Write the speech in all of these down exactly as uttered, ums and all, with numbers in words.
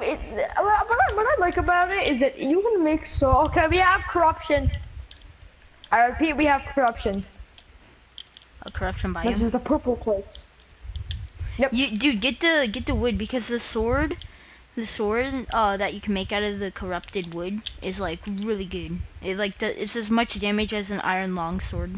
it, what, I, what I like about it is that you can make so. Okay, we have corruption. I repeat, we have corruption. A corruption biome. Which is the purple place. Yep. You, dude, get the get the wood because the sword, the sword uh that you can make out of the corrupted wood is like really good. It like the, it's as much damage as an iron longsword.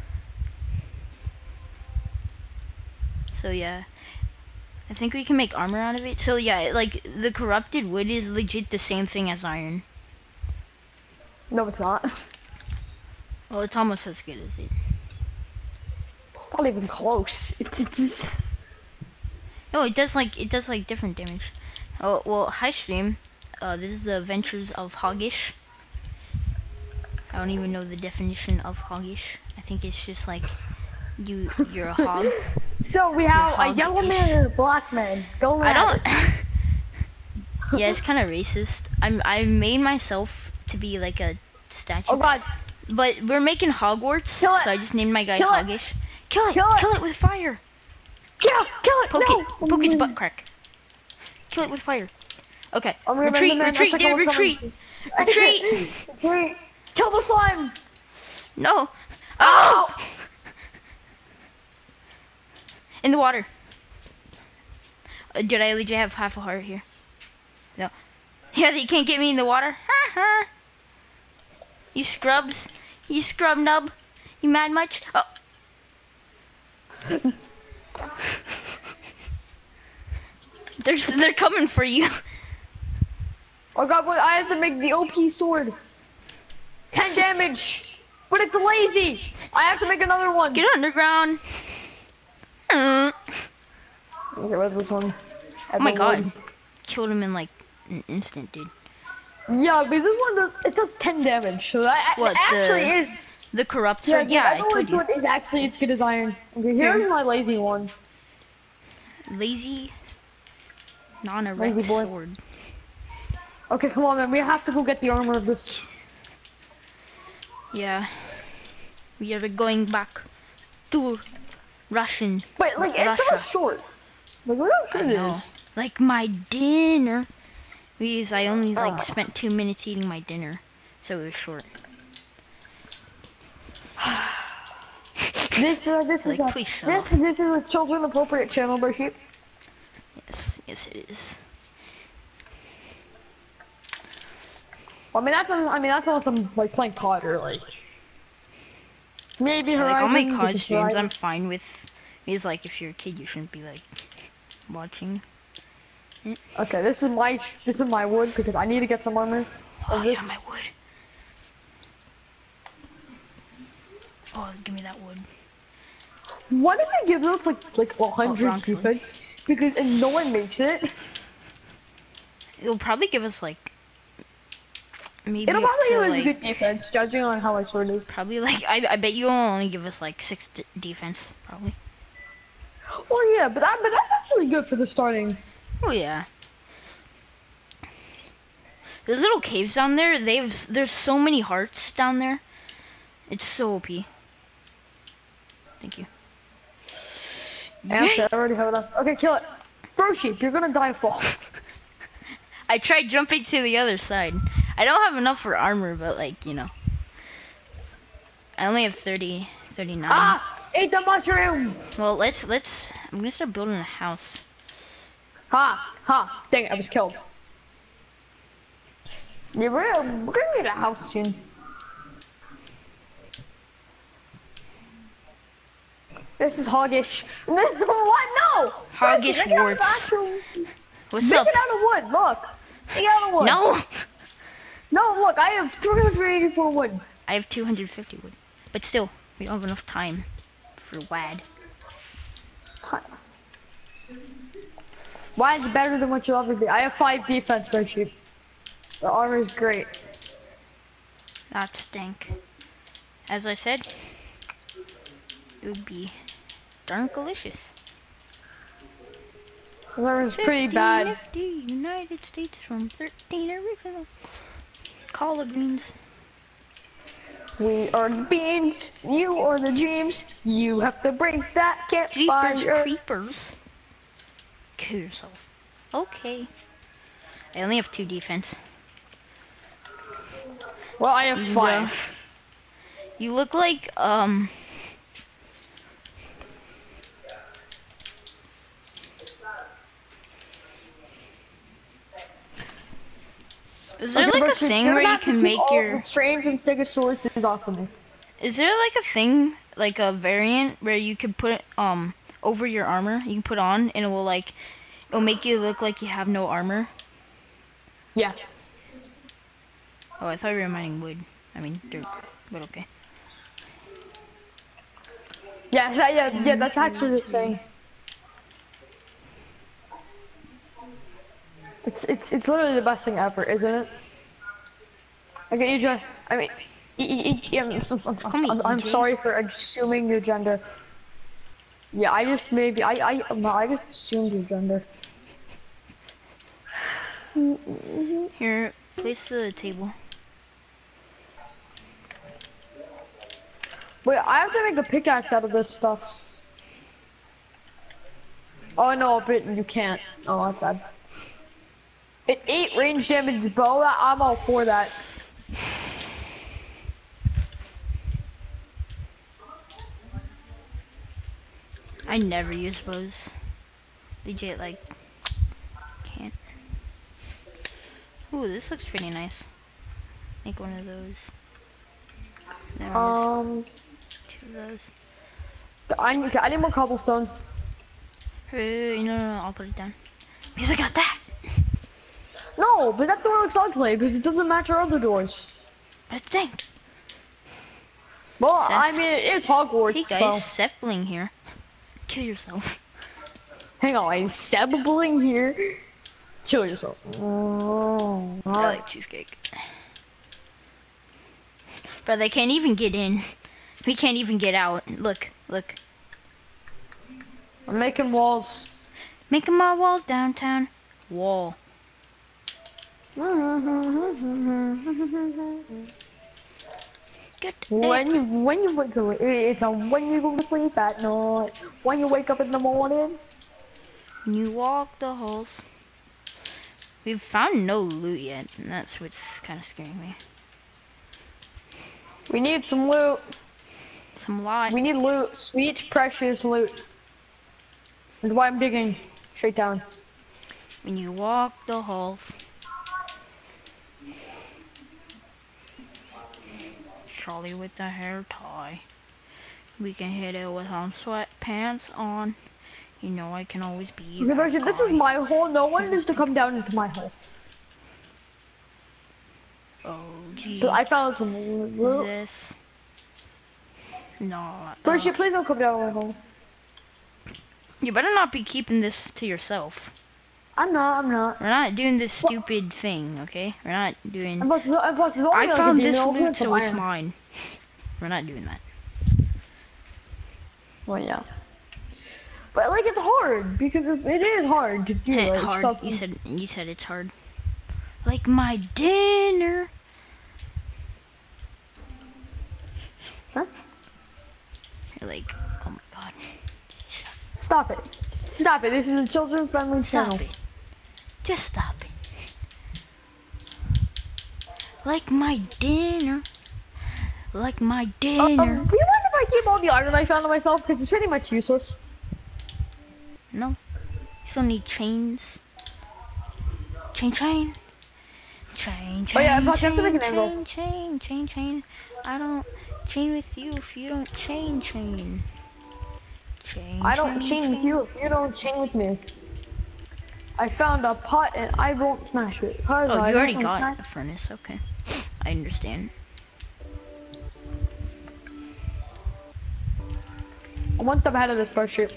So yeah, I think we can make armor out of it. So yeah, it, like the corrupted wood is legit the same thing as iron. No, it's not. Well, it's almost as good as it. Not even close. It's No, it does like it does like different damage. Oh well, hi stream. Uh, this is the Adventures of Hoggish. I don't even know the definition of hoggish. I think it's just like you you're a hog. So we have a yellow man and a black man. Go I don't. Yeah, it's kind of racist. I'm I made myself to be like a statue. Oh god. But we're making Hogwarts, Kill it. so I just named my guy Kill it. Hoggish. Kill it! Kill it. Kill it with fire! Kill, kill it! Poke no. it! Poke its butt crack! Kill it with fire! Okay. I'm gonna Retreat! remember Retreat! that Dude! second Retreat! one Retreat! Retreat! Kill the slime! No! Oh! In the water. Uh, did I legit have half a heart here? No. Yeah, you can't get me in the water. You scrubs. You scrub nub. You mad much? Oh. they're, they're coming for you. Oh god, but I have to make the O P sword. ten damage. But it's lazy. I have to make another one. Get underground. Uh. Okay, what's this one? Oh my god. Killed him in like an instant, dude. Yeah, because this one does, it does ten damage. So that what, it actually the, is. The corrupt sword? Yeah, Yeah, I told you. Is actually as good as iron. Okay, here's my lazy one. Lazy, non-erect sword. Okay, come on, man. We have to go get the armor of this. Yeah. We are going back to Russian. But like, it's Russia. so short. Like, look how short it is. Like my dinner. Because I only like Ah. spent two minutes eating my dinner, so it was short. This, uh, this Like, is a, please shut this, up. this is a children appropriate channel, Bershit. Yes, yes it is. I mean, that's on, I mean, that's unless I'm like playing C O D or like maybe Yeah, Horizon. like, I'll make C O D because streams, Horizon- I'm fine with. Because like, if you're a kid, you shouldn't be like watching. Okay, this is my this is my wood because I need to get some armor. Oh of yeah, this. my wood. Oh, give me that wood. Why did they give us like like a Oh, hundred wrong sword. defense? Because and no one makes it. It'll probably give us like maybe It'll up probably to give us like good defense, judging on how my sword is. probably like I I bet you'll only give us like six d defense probably. Well, yeah, but that but that's actually good for the starting. Oh yeah. Those little caves down there, they've there's so many hearts down there. It's so O P. Thank you. Yeah, okay, I already have enough. Okay, kill it. Bro sheep, you're gonna die fall. I tried jumping to the other side. I don't have enough for armor, but like, you know. I only have thirty, thirty-nine. Ah! Eat the mushroom! Well, let's, let's, I'm gonna start building a house. Ha! Ha! Dang it, I was killed. Yeah, we're, we're gonna need a house soon. This is hoggish. What? No! Hoggish Make it out of warts. actual- What's Make up? it out of wood, look! Make it out of wood. No! No, look, I have three hundred eighty-four wood. I have two hundred fifty wood. But still, we don't have enough time for W A D. Why is it better than what you'll ever be? I have five defense, Bear Sheep. The armor is great. That stink. As I said, it would be darn delicious. The armor is pretty fifty, bad. fifty United States from thirteen original collard greens. We are the beans, you are the dreams. You have to break that Jeepers campfire. creepers. Kill yourself. Okay. I only have two defense. Well, I have You, five. uh, you look like, um... Is there Okay, like but a you're thing gonna where you have to can keep make all your... the trains and Stegosaurus off of me. Is there like a thing, like a variant, where you can put, um, over your armor? You can put on, and it will, like, it'll make you look like you have no armor? Yeah. Oh, I thought you were mining wood. I mean, dirt. But okay. Yeah, that, yeah, yeah, One, that's two, actually the three. thing. It's it's it's literally the best thing ever, isn't it? Okay, E J. I mean, e e e yeah, I'm, I'm, Call me I'm, I'm E J. sorry for assuming your gender. Yeah, I just maybe I I no, I just assumed your gender. Here, place the table. Wait, I have to make a pickaxe out of this stuff. Oh no, but you can't. Oh, that's sad. It eight range damage bow. I'm all for that. I never use bows. Legit, like, can't. Ooh, this looks pretty nice. Make one of those. There Um, two of those. I need I need more cobblestone. Hey, no, no, no, I'll put it down. Because I got that! No, but that door looks ugly because it doesn't match our other doors. But it's dang. Well, Seth. I mean, it is Hogwarts, Hey guys, so. Sepling here. Kill yourself. Hang on, is Sebling here? Kill yourself. Oh, I alright. like cheesecake. Bro, they can't even get in. We can't even get out. Look, look. I'm making walls. Making my walls downtown. Wall. Good. When you when you wake up, it's a when you go to sleep at night. When you wake up in the morning. You walk the halls. We've found no loot yet, and that's what's kind of scaring me. We need some loot. Some lot. We need loot. Sweet, precious loot. That's why I'm digging straight down. When you walk the halls. Charlie with the hair tie. We can hit it with some sweatpants on. You know I can always be that This is guy. my hole. No one is to come down into my hole. Oh gee. But I found some Is loot. this? No. Percy, Uh, please don't come down my hole. you better not be keeping this to yourself. I'm not. I'm not. We're not doing this stupid thing, okay? We're not doing. And plus, and plus, it's only I like found a this demon, loot, it's so it's iron. mine. We're not doing that. Well, yeah. But like, it's hard because it, it is hard to do like, Hard. stuff. You said. You said it's hard. Like my dinner. Huh? You're like, oh my god. Stop it! Stop it! This is a children-friendly channel. Stop it. Just stop it. Like my dinner. Like my dinner. Um, do you mind if I keep all the iron I found on myself? Because it's pretty much useless. No. You still need chains. Chain, chain. Chain, chain, Oh yeah, I'm about to chain, have to make an chain, angle. chain, chain, chain. I don't chain with you if you don't chain, chain. Chain, I don't chain with you if you don't chain with me. I found a pot and I won't smash it. Cause Oh, I you already don't got smash- a furnace. Okay. I understand. I'm one step ahead of this parachute.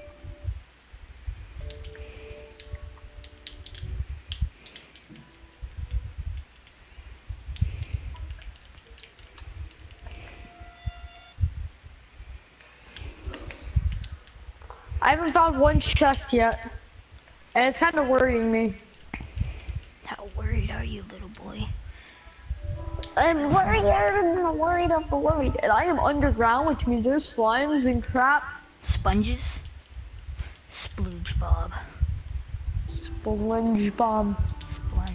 I haven't found one chest yet, and it's kind of worrying me. How worried are you, little boy? I'm worried, I'm worried, I'm worried. And I am underground, which means there's slimes and crap. Sponges? Splooge Bob. Sponge bomb. Sponge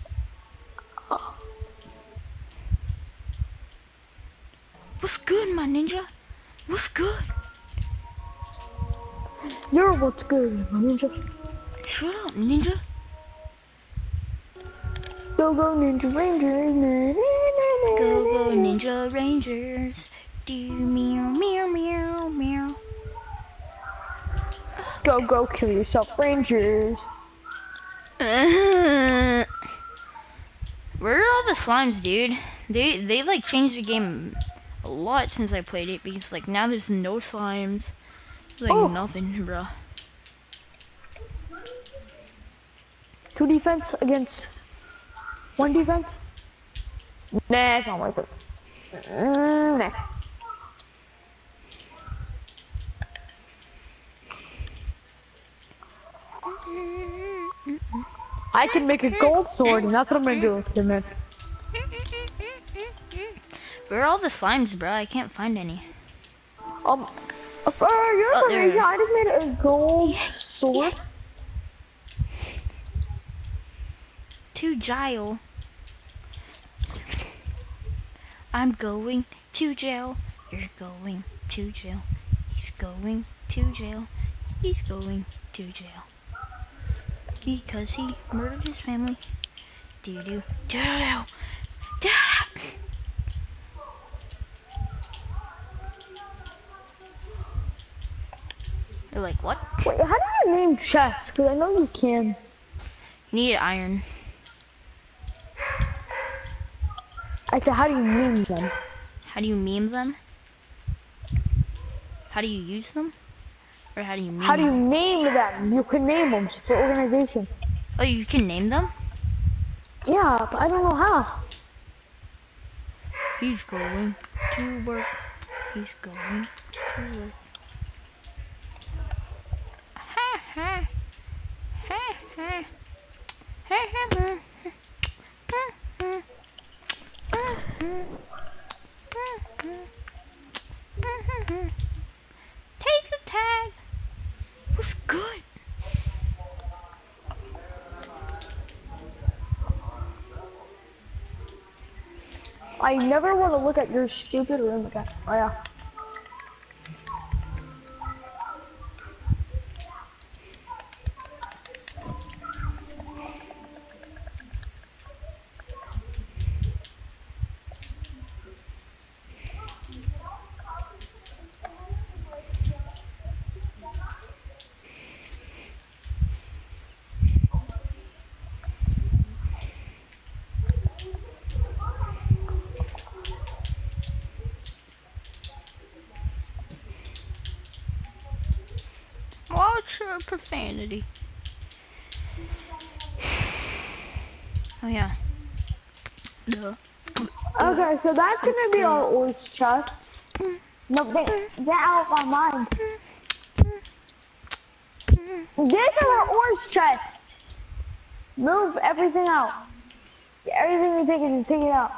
What's good, my ninja? What's good? You're what's good, my ninja. Shut up, ninja. Go go ninja rangers. Na, na, na, Go go na, na. ninja rangers. Do meow meow meow meow. Go go kill yourself, rangers. Uh, where are all the slimes, dude? They they like changed the game a lot since I played it because like now there's no slimes, like Oh. nothing, bro. Two defense against one defense? Nah, it's not worth it. Mm, nah. I can make a gold sword, and that's what I'm gonna do with it, man. Where are all the slimes, bro? I can't find any. Um, for your Oh, there. information, I just made a gold sword. To jail. I'm going to jail. You're going to jail. He's going to jail. He's going to jail. Because he murdered his family. Do do do do do. You're like, what? Wait, how do you name chests? Because I know you can. You need iron. I said, how do you name them? How do you meme them? How do you use them? Or how do you meme How do you them? name them? You can name them for organization. Oh, you can name them? Yeah, but I don't know how. He's going to work. He's going to work. Ha ha. Ha ha. Ha ha. Take the tag. What's good? I never want to look at your stupid room again. Oh yeah. Watch your profanity. Oh yeah. Duh. Okay, so that's gonna be our ores chest. No, get, get out of my mind. These are our ores chest. Move everything out. Everything you take, just take it out.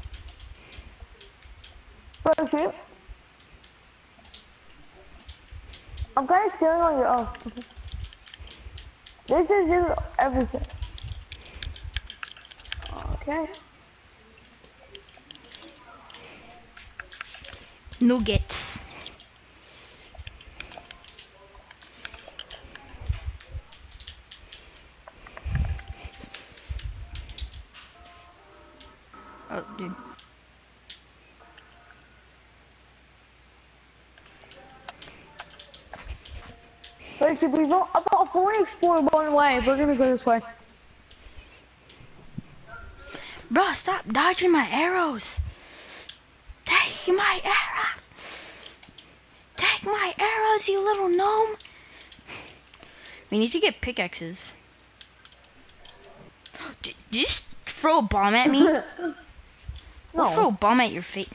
Bro, shoot. I'm kind of stealing all your. Oh. This is just everything. Okay. Nuggets. Oh, dude. Wait, should we go? I've only explored one way. We're gonna go this way. Bro, stop dodging my arrows. Take my arrows. Take my arrows, you little gnome. We need to get pickaxes. Did, did you just throw a bomb at me? No. I'll throw a bomb at your face.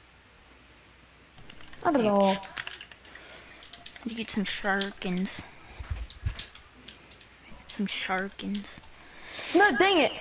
I don't know. Need to get some sharkins. Some sharkins. No, dang it.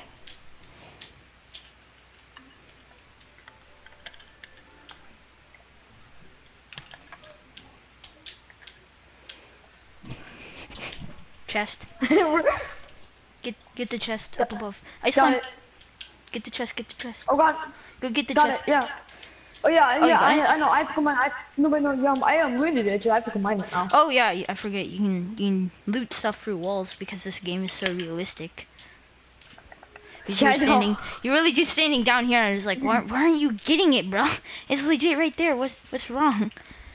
Chest. We're Get get the chest up above. I got saw. it. Get the chest. Get the chest. Oh god. Go get the Got chest. it. Yeah. Oh yeah. Oh, you Yeah. got I, it? I know. I have to combine. I no, but no. Yeah. I am looted it. So I have to combine it now. Oh yeah, I forget. You can you can loot stuff through walls because this game is so realistic. Because Yeah, you're I know. standing, you're really just standing down here, and it's like, why, why aren't you getting it, bro? It's legit right there. What what's wrong?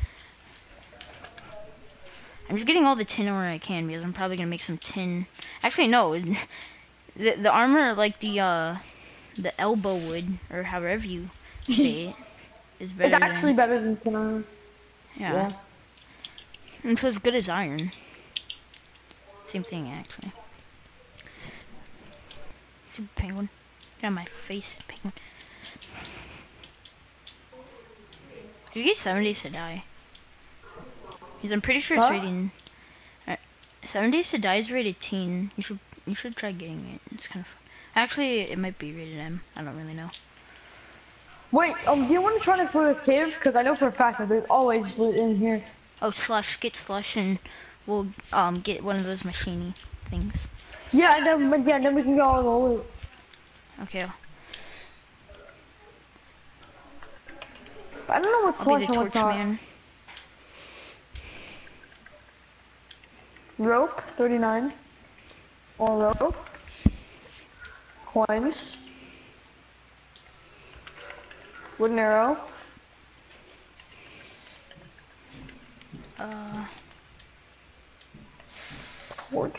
I'm just getting all the tin ore I can because I'm probably gonna make some tin. Actually, no, the the armor, like the uh the elbow wood or however you say it, is better It's actually than better than tonight. yeah. Yeah. It's as good as iron. Same thing actually. Super penguin. Get out of my face, penguin. Did you get seven days to die? Because I'm pretty sure it's Huh? rated. Uh, seven days to die is rated teen. You should you should try getting it. It's kind of fun. Actually, it might be rated M. I don't really know. Wait. Um. Do you want to try to for the cave? Because I know for a fact that there's always loot in here. Oh, slush. Get slush and we'll um get one of those machiney things. Yeah. And then but yeah. Then we can go all the loot. Okay. I don't know what's I'll be slush the and what's torch not. man. Rope, thirty-nine. Or rope. Coins. Wooden arrow. Uh. Torch.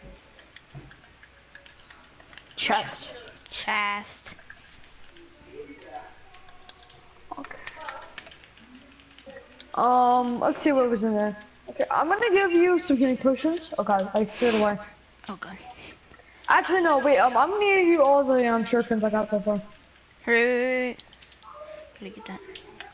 Chest. Chest. Okay. Um, let's see what was in there. Okay, I'm gonna give you some healing potions. Okay, I threw it away. Oh god. Actually, no, wait, um, I'm gonna give you all the um, shurikens I got so far. Hurry. Gotta get that.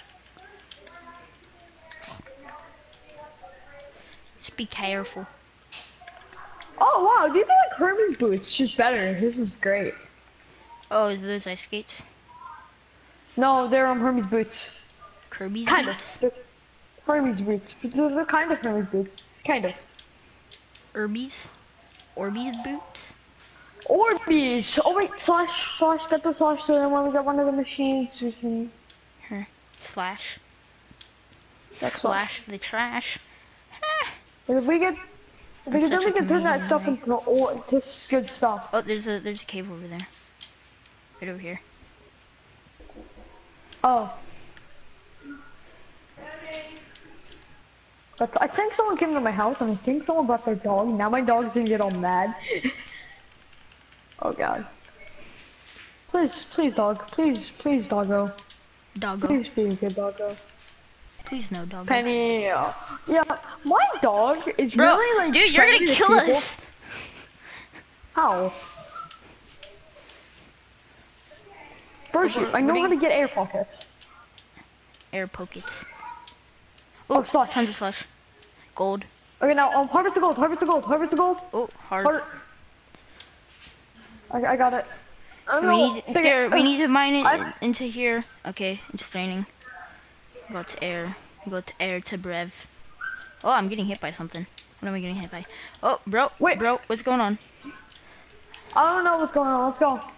Just be careful. Oh, wow, these are like Hermes boots, just better. This is great. Oh, is those ice skates? No, they're um, Hermes boots. Kirby's Kind boots? of. They're Hermes boots. But They're, they're kind of Hermes boots. Kind of. Irby's? Orbeez boots? Orbeez! Oh wait, slash, slash, get the slash so then when we get one of the machines we can... Her. Slash. Like Slash the trash. But if we get... If we I'm can, then such we a can turn that comedian, stuff right? into, or, into good stuff. Oh, there's a there's a cave over there. Right over here. Oh. But I think someone came to my house and I think someone brought their dog. Now my dog's gonna get all mad. Oh god. Please, please dog. Please, please doggo. Doggo. Please be a good doggo. Please no, doggo. Penny. uh, Yeah, my dog is Bro, really like dude, you're friendly gonna to kill people. us. How? First, What- I know what how do to get air pockets. Air pockets. Oh, slush. Tons of slush. Gold. Okay, now um, harvest the gold. Harvest the gold. Harvest the gold. Oh, hard. Har I, I got it. I we know, need dang here. it. We need to mine it I- into here. Okay, it's raining. Go to air. Go to air to brev. Oh, I'm getting hit by something. What am I getting hit by? Oh, bro. Wait. Bro, what's going on? I don't know what's going on. Let's go.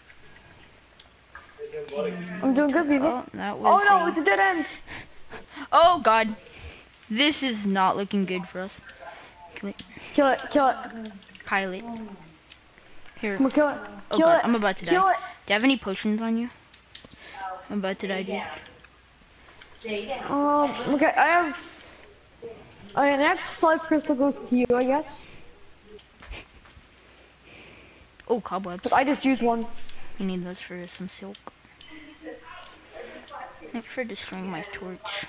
I'm doing good, people. Oh, that was. Oh no, a- it's a dead end. Oh God, this is not looking good for us. Kill it. Kill it, kill it. Pilot. Here. Come on, kill it. Oh Kill God, it. I'm about to die. Kill it. Do you have any potions on you? I'm about to die, dude. Um, okay, I have... Okay, next life crystal goes to you, I guess. Oh, cobwebs. But I just used one. You need those for some silk. Thanks for destroying my torch.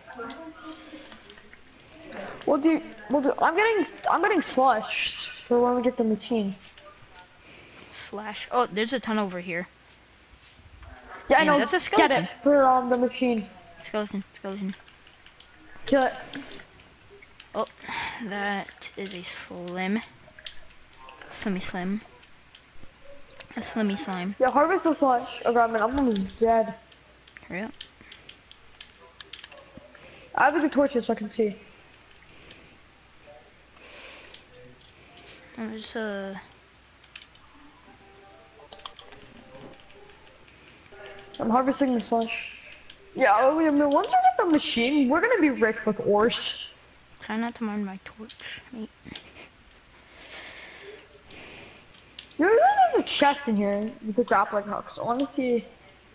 We'll do, we'll do, I'm getting, I'm getting slush for when we get the machine. Slash. Oh, there's a ton over here. Yeah, I Yeah, know, that's a get skeleton. it for um, the machine. Skeleton, skeleton. Kill it. Oh, that is a slim. Slimmy slim. A slimmy slime. Yeah, harvest the slush. Oh god, man, I'm almost dead. Hurry up. I have a good torch here so I can see. There's uh I'm harvesting the slush. Yeah, I mean, once we get the machine, we're gonna be rich with ores. Try not to mind my torch, mate. There's a chest in here with the grappling hooks. I want to see.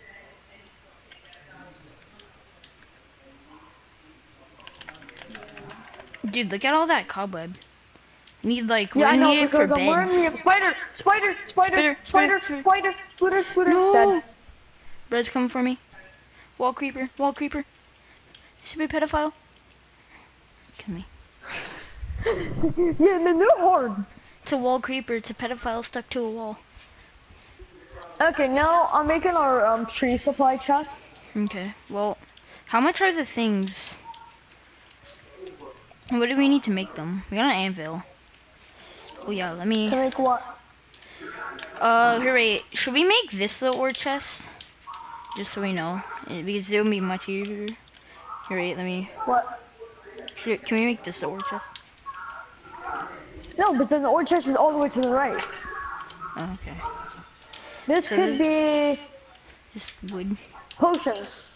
Dude, look at all that cobweb. Need like, Yeah, we I know, need it for because I'm wearing beds. the spider, spider, spider, Spider, spider, spider, spider, spider, spider, No! dead. Red's coming for me. Wall creeper, wall creeper. Stupid pedophile. Kill me. Yeah, man, they're hard. It's a wall creeper, it's a pedophile stuck to a wall. Okay, now I'm making our um, tree supply chest. Okay, well, how much are the things? What do we need to make them? We got an anvil. Oh yeah, let me... To make what? Uh, here, wait. Should we make this the ore chest? Just so we know. Eh, Because it would be much easier. Here, wait, let me... What? Should, can we make this the ore chest? No, but then the ore chest is all the way to the right. Oh, okay. This So could this- be Just wood. potions.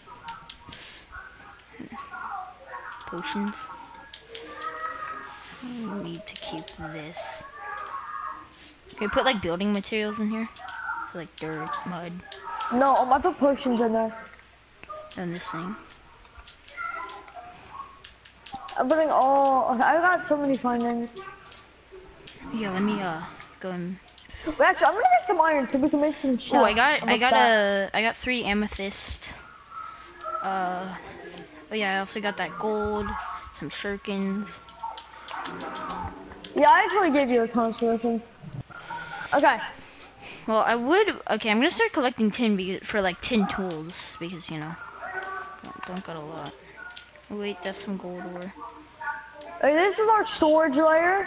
Potions. We need to keep this. Can we put like building materials in here? So like dirt, mud, No, I'm gonna put potions in there. and this thing. I'm putting all. I got so many findings. Yeah, let me uh go and. Wait, actually, I'm gonna get some iron so we can make some chests. Oh, I got I'm I got back. a I got three amethyst. Uh, oh yeah, I also got that gold, some shurikens. Yeah, I actually gave you a ton of solutions. Okay. Well, I would. Okay, I'm gonna start collecting tin because, for like tin tools because you know don't, don't got a lot. Oh, wait, that's some gold ore. Okay, this is our storage layer.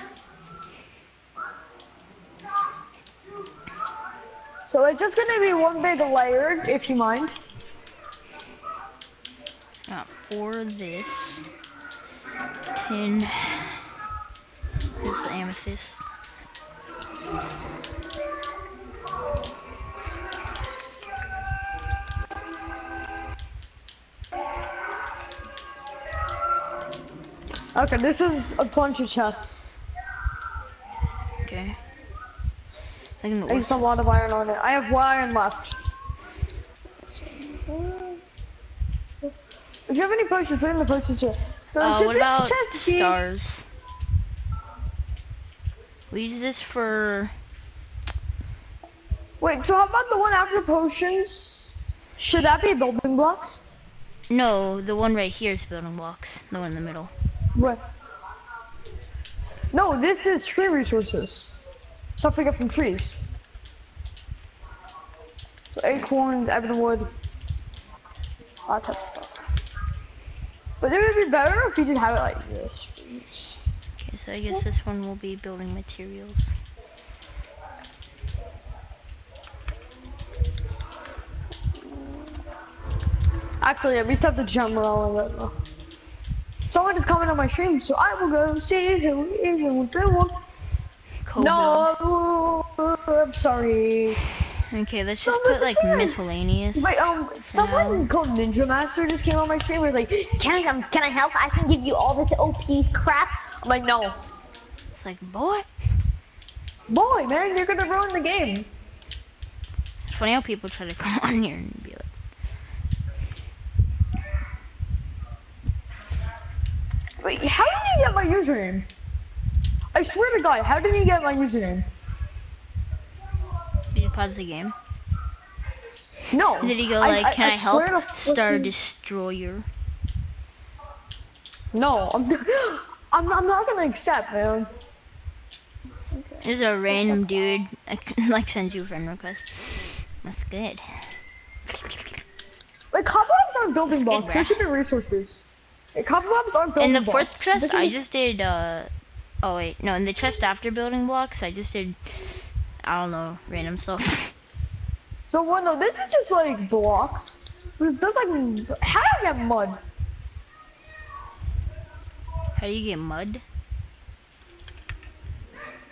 So it's just gonna be one big layer, if you mind. Got four of this. Tin. Here's the amethyst. Okay, this is a bunch of chests. Okay. Like in the I used a ore lot of iron on it. I have one iron left. If you have any potions, put in the potions here. So Uh, should what this about chest be- stars? We use this for. Wait, so how about the one after potions? Should that be building blocks? No, the one right here is building blocks. The one in the middle. What? No, this is tree resources. Stuff we get from trees. So acorns, ebonwood, all that type of stuff. But it would be better if you did have it like this. Okay, so I guess this one will be building materials. Actually, yeah, we still have to jump around a bit though. Someone is coming on my stream, so I will go see who is and what they want. Cold No, I'm sorry. Okay, let's just Someone put like is- miscellaneous. Wait, um, someone now. called Ninja Master just came on my stream. Was like, can I, um, can I help? I can give you all this O P's crap. I'm like, no, It's like, boy. boy, man, you're gonna ruin the game. It's funny how people try to come on here and be like, Wait, how did you get my username? I swear to God, how did you get my username? did you pause the game? No. Did he go I- like, I- can I, I help? swear to Star fucking- Destroyer. No, I'm, I'm, I'm not gonna accept, man. There's a random dude. I can, like send you a friend request. That's good. Like, cobwebs aren't building That's good, blocks. There bruh. should be resources. Like, cobwebs aren't building In the blocks. fourth chest, This I is- just did. uh Oh wait, no. In the chest after building blocks, I just did. I don't know, random stuff. So, well, no, this is just like blocks. There's there's, like, how do I get mud? How do you get mud?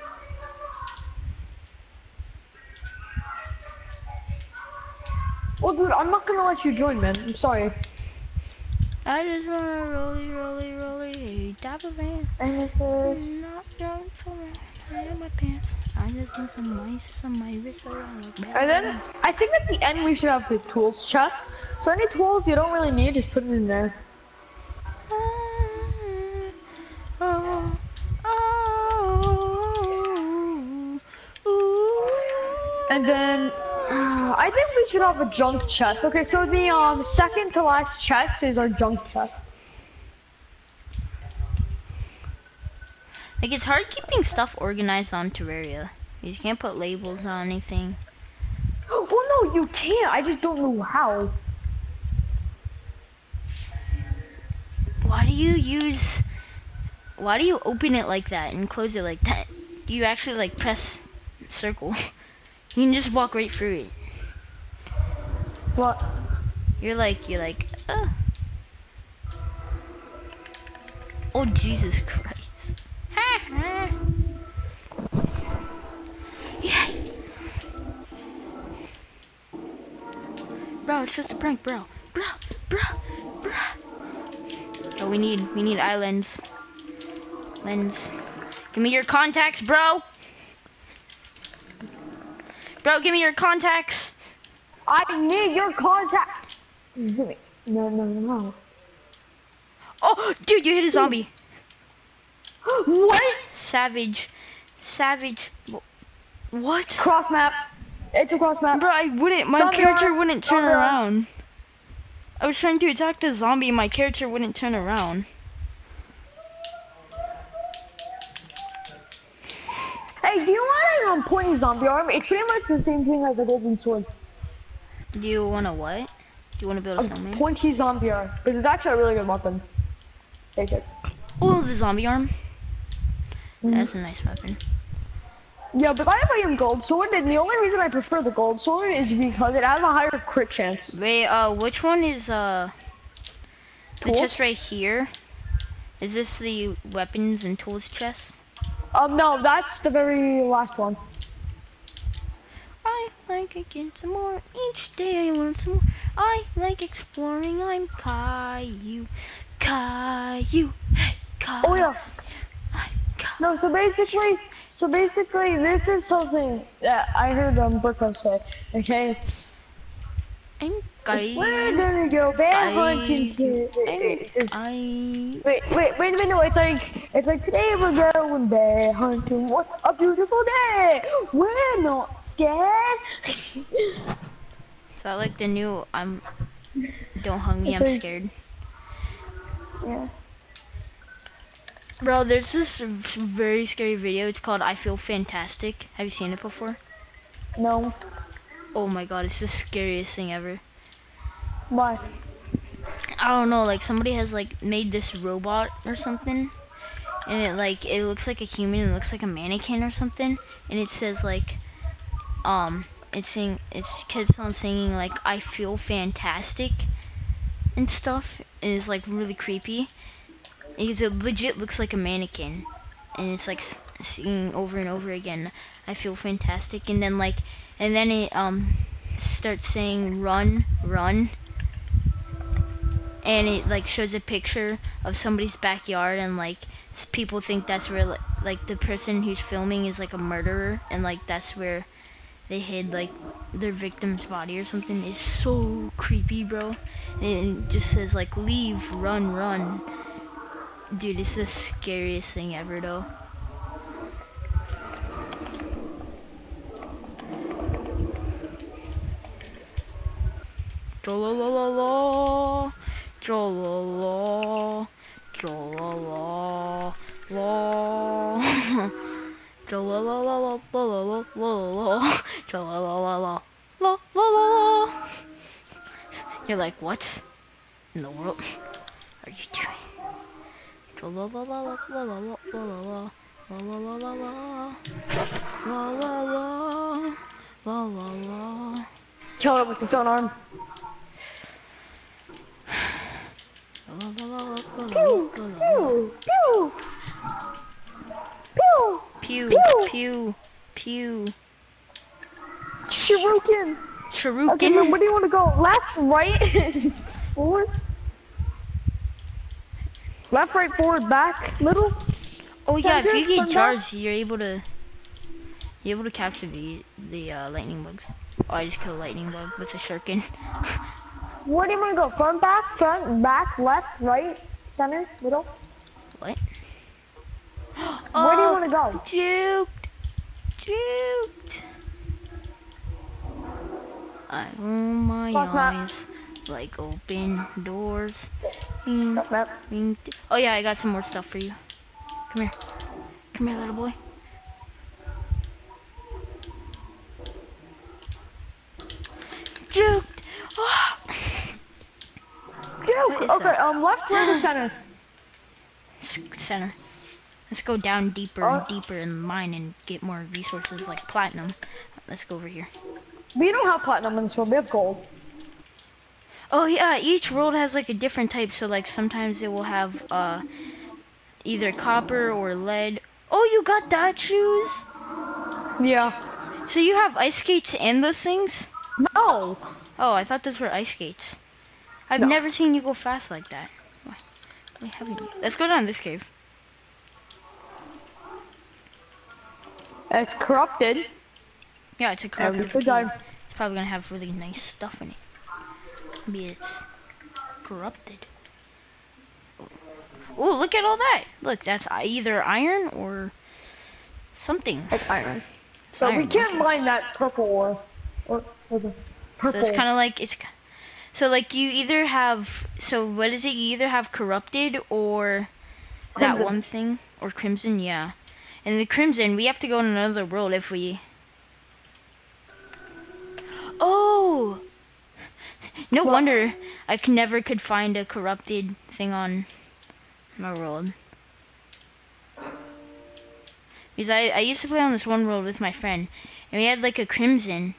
Well, Well, dude, I'm not gonna let you join, man. I'm sorry. I just wanna rolly, rolly, rolly, top of van. Amethyst. Not young children, I have my pants. I just want some mice on my wrist around like And then, I think at the end we should have the tools chest. So any tools you don't really need, just put it in there. Oh, oh, ooh. And then, uh, I think we should have a junk chest. Okay, so the um second to last chest is our junk chest. Like, it's hard keeping stuff organized on Terraria. You can't put labels on anything. Well, no, you can't. I just don't know how. Why do you use... Why do you open it like that and close it like that? You actually, like, press circle. You can just walk right through it. What? You're like, you're like, uh. Oh, Jesus Christ. Yeah. Bro, it's just a prank, bro. Bro, bro, bro. Oh, we need, we need eye lens. Lens. Give me your contacts, bro. Bro, give me your contacts. I need your contact. Give me. No, no, no. Oh, dude, you hit a zombie. What? Savage. Savage. What? Cross map. It's a cross map. Bro, I wouldn't, my Zombie character arm. wouldn't turn Zombie arm. around. I was trying to attack the zombie, my character wouldn't turn around. Hey, do you want a um, pointy zombie arm? It's pretty much the same thing as a golden sword. Do you want a what? Do you want to build a A snowman? pointy zombie arm. Because it's actually a really good weapon. Take it. Oh, the zombie arm. Mm. That's a nice weapon. Yeah, but I have a gold sword, and the only reason I prefer the gold sword is because it has a higher crit chance. Wait, uh, which one is, uh, the Tools? chest right here? Is this the weapons and tools chest? Um, no, that's the very last one. I like to get some more. Each day I learn some more. I like exploring. I'm Caillou. Caillou. Hey, Caillou. Oh yeah. I'm No, so basically, so basically, this is something that I heard um Burko say. Okay, it's I'm Caillou. we're gonna go bear Caillou. hunting. Kid. I. Wait, wait, wait a minute. It's like, it's like today we're going bear hunting. What a beautiful day. We're not scared. So I like the new. I'm. Don't hug me. It's I'm like- scared. Yeah. Bro, there's this very scary video. It's called I Feel Fantastic. Have you seen it before? No. Oh my god, it's the scariest thing ever. Why? I don't know, like somebody has like made this robot or something. And it like, it looks like a human, it looks like a mannequin or something. And it says like, um, it's saying, it keeps on singing like, I feel fantastic and stuff. And it's like really creepy. Because it legit looks like a mannequin. And it's like singing over and over again, I feel fantastic. And then like, and then it um starts saying run, run. And it like shows a picture of somebody's backyard, and like s- people think that's where like, like the person who's filming is like a murderer, and like that's where they hid like their victim's body or something. It's so creepy, bro. And it just says like leave, run, run. Dude, it's the scariest thing ever though. Tra-la-la-la-la, tra-la-la, tra-la-la, la, tra-la-la-la-la-la-la-la-la, tra-la-la-la-la, la-la-la. You're like, what in the world are you doing? Tra-la-la-la-la-la-la-la-la, la-la-la-la-la, la-la-la, la-la-la. Kill it with its own arm. Pew, pew, pew. Pew. Pew, Pew. pew, pew. Shuriken. Shuriken. Okay, man, where do you want to go? Left, right, forward? Left, right, forward, back, middle? Oh yeah, if center, you get front, jars, back? you're able to you're able to capture the the uh, lightning bugs. Oh, I just killed a lightning bug with a shuriken. Where do you want to go? Front, back, front, back, left, right, center, middle? What? Where do you Oh, want to go? juked, juked. I roll my Fuck, Matt. eyes like open doors. Bing, Fuck, Matt. bing. Oh yeah, I got some more stuff for you. Come here, come here, little boy. Juked. Oh. Juke! is Okay, that? um, left, right, or center? S- Center. Let's go down deeper Oh. and deeper in the mine and get more resources like platinum. Let's go over here. We don't have platinum in this world, we have gold. Oh yeah, each world has like a different type. So like sometimes it will have uh either copper or lead. Oh, you got that shoes? Yeah. So you have ice skates and those things? No! Oh, I thought those were ice skates. I've No. never seen you go fast like that. Why, why haven't you? Let's go down this cave. It's corrupted. Yeah, it's a And corrupted we could cave. die. It's probably gonna have really nice stuff in it. Maybe it's corrupted. Oh, look at all that! Look, that's either iron or something. It's iron. It's So we iron, can't okay. mine that purple ore. Or, or the So purple. it's kind of like it's. ki- So like you either have. So what is it? You either have corrupted or that Crimson. one thing, or crimson. Yeah, and the crimson, we have to go in another world if we. Oh. No Well- wonder I could never could find a corrupted thing on my world. Because I, I used to play on this one world with my friend, and we had like a crimson.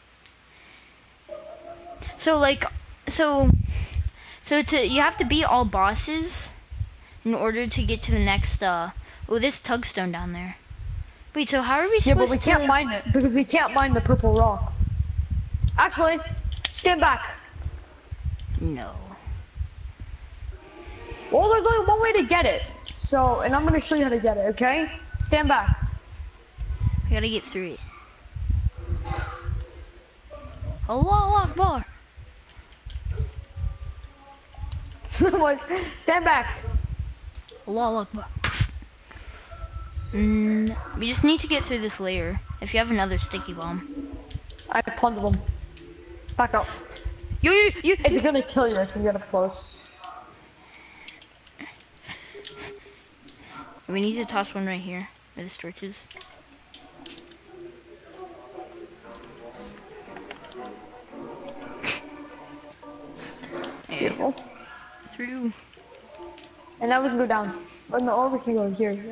So like, so, so to you have to beat all bosses in order to get to the next. Uh, oh, there's tugstone down there. Wait, so how are we Yeah, supposed but we to? can't mine it because we can't mine the purple rock. Actually, stand back. No. Well, there's only one way to get it. So, and I'm gonna show you how to get it. Okay? Stand back. I gotta get through it. Allah Akbar. Like, stand back. Allah Akbar. Mm, we just need to get through this layer. If you have another sticky bomb. I planted them. Back up. You, you, you. It's gonna kill you if you get up close. We need to toss one right here, where the storage is. Beautiful. Through. And now we can go down. Oh no, or we can go here. Yeah.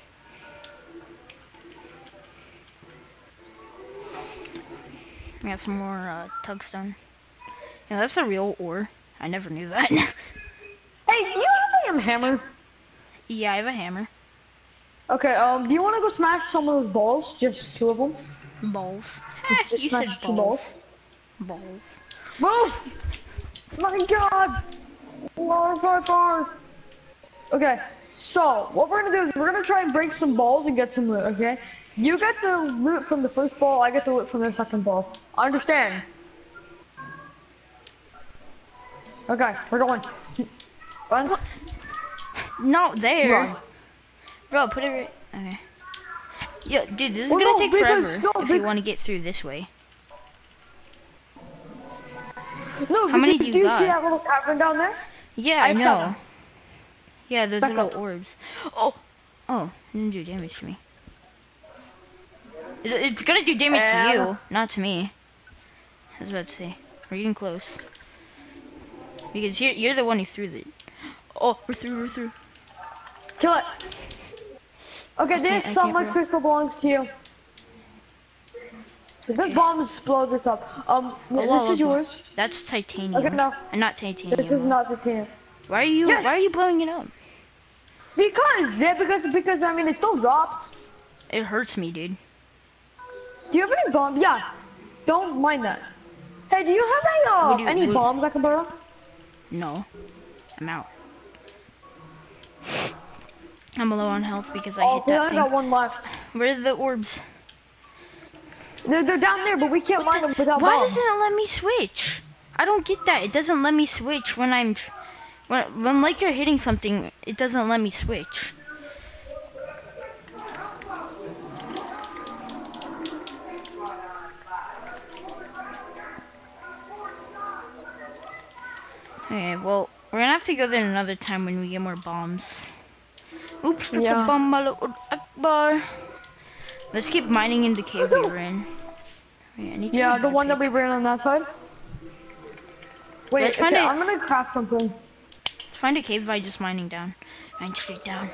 We got some more uh, tugstone. Yeah, that's a real ore. I never knew that. Hey, you have a damn hammer. Yeah, I have a hammer. Okay, um, do you want to go smash some of those balls? Just two of them. Balls. Eh, Just you smash said two balls. Balls. Move! My God! Bar, bar, bar. Okay, so what we're gonna do is we're gonna try and break some balls and get some loot. Okay, you get the loot from the first ball. I get the loot from the second ball. Understand? Okay, we're going. Run. Not there. Run. Bro, put it right. Okay. Yo, dude, this is Well, gonna no, take because- forever no, if you bec- want to get through this way. No, How many because- do you do you got? see that little cavern down there? Yeah, I I have know. seven. Yeah, those Back little up. orbs. Oh, oh, it didn't do damage to me. It, it's gonna do damage to Uh, you, not to me. I was about to say, we're getting close. Because you're you're the one who threw the. Oh, we're through, we're through. Kill it. Okay, I can't- this I some can't, my bro. crystal belongs to you. If this bombs blow this up. Um, Allah this is Akbar. yours. That's titanium. Okay, no. And not titanium. This is not titanium. Why are you Yes. Why are you blowing it up? Because, yeah, because, because, I mean, it still drops. It hurts me, dude. Do you have any bomb? Yeah. Don't mind that. Hey, do you have any, uh, What do you- any what- bombs I can borrow? No, I'm out. I'm low on health because I Oh, hit we that only thing. got one left. Where are the orbs? They're, they're down there, but we can't What mine the- them without Why bombs. doesn't it let me switch? I don't get that. It doesn't let me switch when I'm when when like you're hitting something. It doesn't let me switch. Okay, well, we're gonna have to go there another time when we get more bombs. Oops, took Yeah. the bomb Allahu Akbar. Let's keep mining in the cave we were in. Wait, I need to Yeah, get a the one better that we ran on that side. Wait, Let's find okay, it. I'm gonna craft something. pick. Let's find a cave by just mining down. Mine straight down.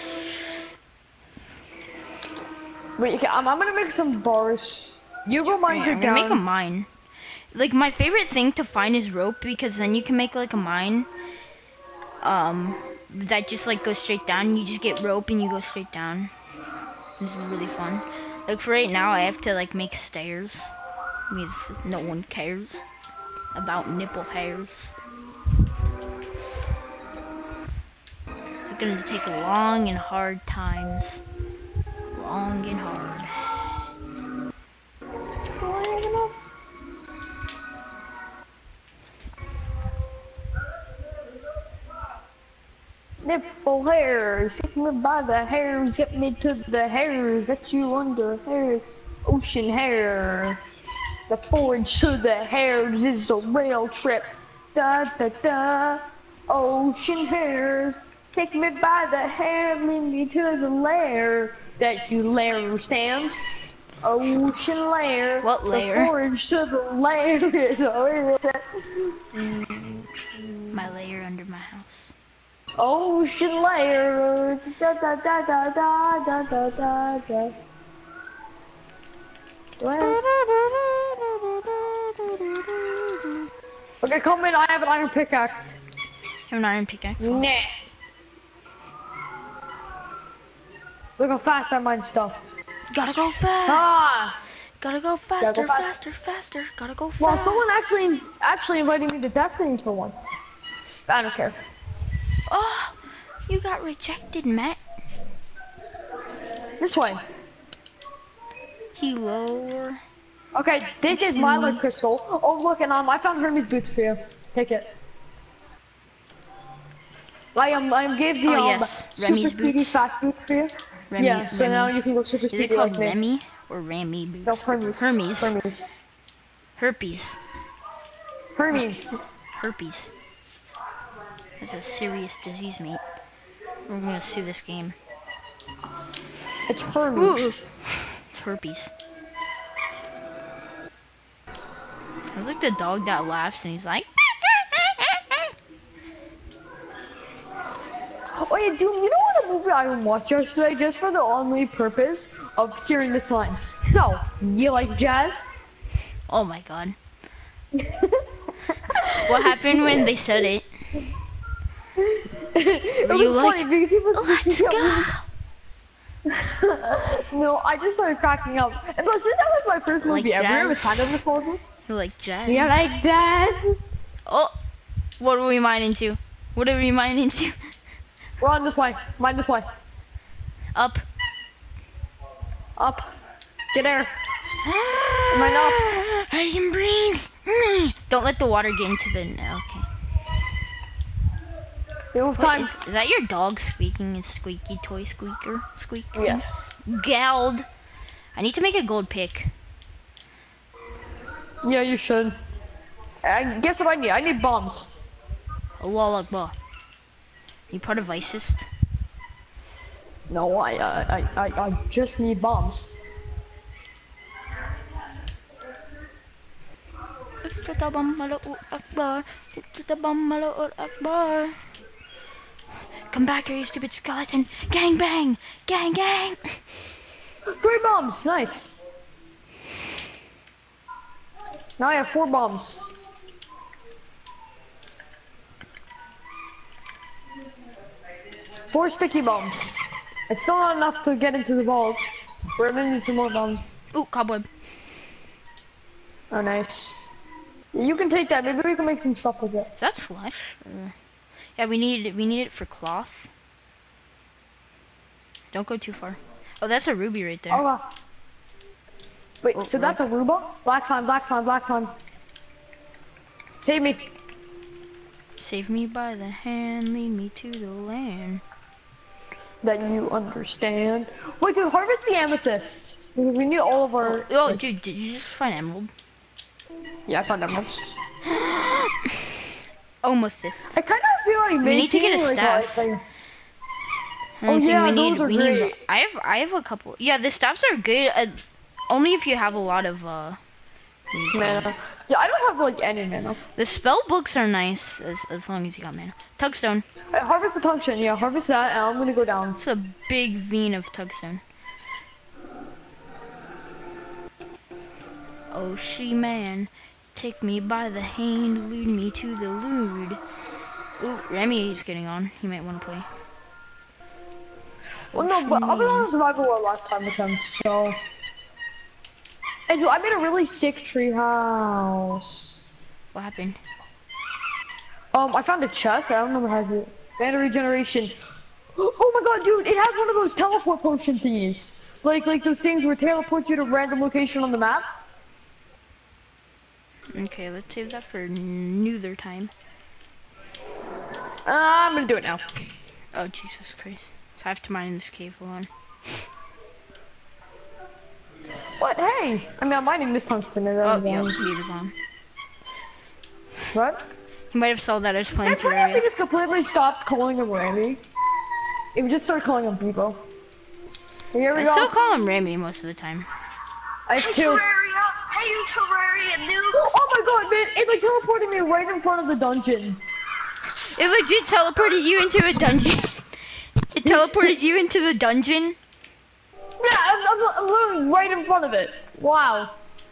Wait, okay, I'm, I'm gonna make some bars. You go mine Alright, I'm straight gonna down. make a mine. Like, my favorite thing to find is rope, because then you can make like a mine. Um, that just like goes straight down. You just get rope and you go straight down. This is really fun. Like for right now, I have to like make stairs. Because no one cares about nipple hairs. It's gonna take long and hard times. Long and hard. Nipple hairs, hit me by the hairs, get me to the hairs that you under hairs. Ocean hair, the forge to the hairs is a rail trip. Da da da, ocean hairs, take me by the hair, lead me to the lair that you lair stand. Ocean lair, What lair? the forge to the lair is a My layer under my house. ocean layer, da da da da da da da da da. Well, okay, come in. I have an iron pickaxe. Have an iron pickaxe. Nah. Look how fast I mine stuff. Gotta go fast. Ah! Gotta go faster, fast. faster, faster. Gotta go fast. Well, someone actually actually invited me to Destiny for once. I don't care. Oh, you got rejected, Matt. This way. Hello. Okay, this is my light crystal. Oh, look, and um, I found Hermes boots for you. Take it. I um, I gave the Oh, um, yes, super Remy's speedy boots. fast boots for you. Remy, Yeah, so Remy. now you can go super Is speedy it called like me. Remy or Ramy boots? No, Hermes. Hermes. Hermes. Herpes. Hermes. Herpes. That's a serious disease, mate. We're gonna sue this game. It's Hermes. It's herpes. Sounds like the dog that laughs and he's like. Oh yeah, dude, you know what a movie I watched yesterday just for the only purpose of hearing this line? So, you like jazz? Oh my god. What happened when they said it? It Were was you like, funny because he was let's go? No, I just started cracking up. And plus, since that was my first Like movie ever, it jazz? was kind of nostalgic. You like jazz? You like jazz? Oh, what are we mining into? What are we mining into? We're on this way. Mine this way. Up. Up. Get there. Mine up. I can breathe. Don't let the water get into the. Okay. We don't have What time. is, is that your dog squeaking? His squeaky toy squeaker? Squeak. Yes. Geld. I need to make a gold pick. Yeah, you should. And guess what I need? I need bombs. Allah Akbar. You part of ISIS? No, I, uh, I, I, I just need bombs. Come back here, you stupid skeleton! Gang bang! Gang gang! Three bombs, nice. Now I have four bombs. Four sticky bombs. It's still not enough to get into the balls. We're gonna need some more bombs. Ooh, cobweb. Oh, nice. You can take that. Maybe we can make some stuff with it. Is that flesh? Or... Yeah, we need we need it for cloth. Don't go too far. Oh, that's a ruby right there. Oh, uh, wait, oh, so that's a ruba? Black slime, black slime, black slime. Save me. Save me by the hand, lead me to the land. That you understand. Wait, dude, harvest the amethyst. We need all of our... Oh, oh dude, did you just find emerald? Yeah, I found emeralds. Amethyst. I kind of feel like we need to get a like, staff. Like, I oh think yeah, we need, those are we great. need. I have I have a couple. Yeah, the staffs are good. Uh, only if you have a lot of uh. Mana. Yeah, I don't have like any mana. The spell books are nice as as long as you got mana. Tugstone. Right, harvest the tungsten. Yeah, harvest that, and I'm gonna go down. It's a big vein of tugstone. Oh, she man, take me by the hand, lead me to the lude. Ooh, Remy is getting on. He might want to play. Well, no, but I was on survival world last time with him, so. And dude, I made a really sick tree house. What happened? Um, I found a chest. I don't remember how to. Mana regeneration. Oh my god, dude! It has one of those teleport potion thingies. Like, like those things where it teleports you to a random location on the map. Okay, let's save that for neither time. Uh, I'm gonna do it now. Oh Jesus Christ! So I have to mine in this cave alone. What? Hey! I mean, I'm mining this tungsten. And Oh, yeah, he was on. What? He might have saw that I was playing It's funny if we Terraria. just completely stopped calling him Randy. If we just started calling him Bebo. Here we I go. still call him Remy most of the time. I Hey too. Terraria! Hey Terraria noobs! Oh my god, man! It like teleported me right in front of the dungeon. It legit teleported you into a dungeon. It teleported you into the dungeon. Yeah, I'm, I'm, I'm literally right in front of it. Wow.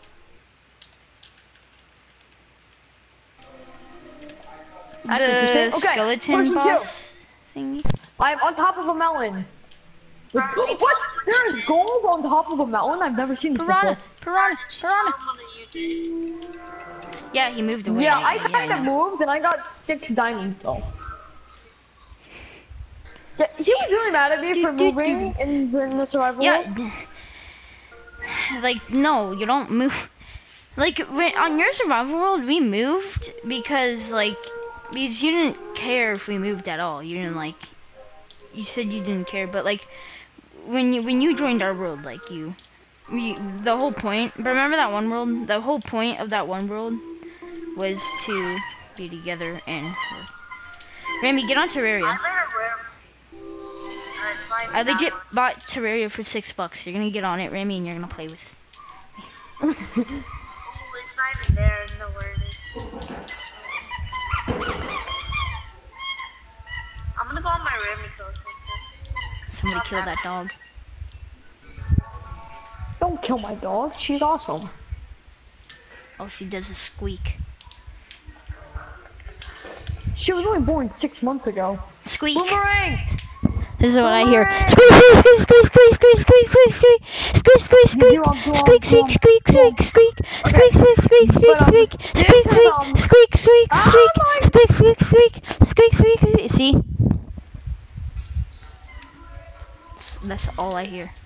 That's The interesting. Okay, skeleton what did you boss thingy. I'm on top of a mountain. With, what? There is gold on top of a mountain? I've never seen this Piranha, before. piranha, Just piranha. tell them that you did. Yeah, he moved away. Yeah, I yeah, kind of know. moved and I got six diamonds though. Yeah, he was really mad at me Do, for do, moving in, in the survival Yeah, world. d- like no, you don't move. Like when, on your survival world, we moved because like because you didn't care if we moved at all. You didn't like. You said you didn't care, but like when you when you joined our world, like you, we the whole point. But remember that one world? The whole point of that one world was to be together and. Remy, get on Terraria. I made a room. Uh, it's not even I legit that bought Terraria for six bucks. You're gonna get on it, Remy, and you're gonna play with. much. Ooh, it's not even there. I don't know where it is. I'm gonna go on my room and kill it. Somebody kill that dog. Don't kill my dog. She's awesome. Oh, she does a squeak. She was only born six months ago. Squeak. Boomerang! This is what I hear. Boomerang! Squeak, squeak, squeak, squeak, squeak, squeak, squeak, squeak, squeak, squeak, squeak, Go on, go on, squeak, go on, squeak, squeak, go on. squeak, squeak, squeak, squeak, squeak, But, um, squeak, this squeak, is, um, squeak, squeak, Oh squeak, my- squeak, squeak, squeak, squeak, squeak, squeak. See? That's- That's all I hear.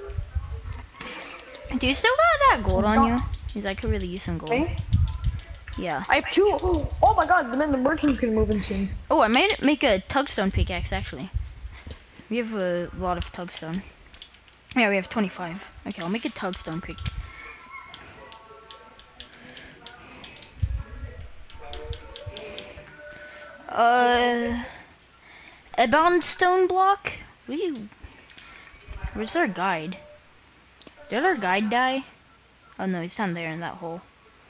Do you still got that gold on you? Because I could really use some gold. Me? Yeah. I have two. Oh my god, then the merchant's gonna move in soon. Oh, I made make a tugstone pickaxe actually. We have a lot of tugstone. Yeah, we have twenty-five. Okay, I'll make a tugstone pick. Uh, a bound stone block. What do you? Where's our guide? Did our guide die? Oh no, he's down there in that hole.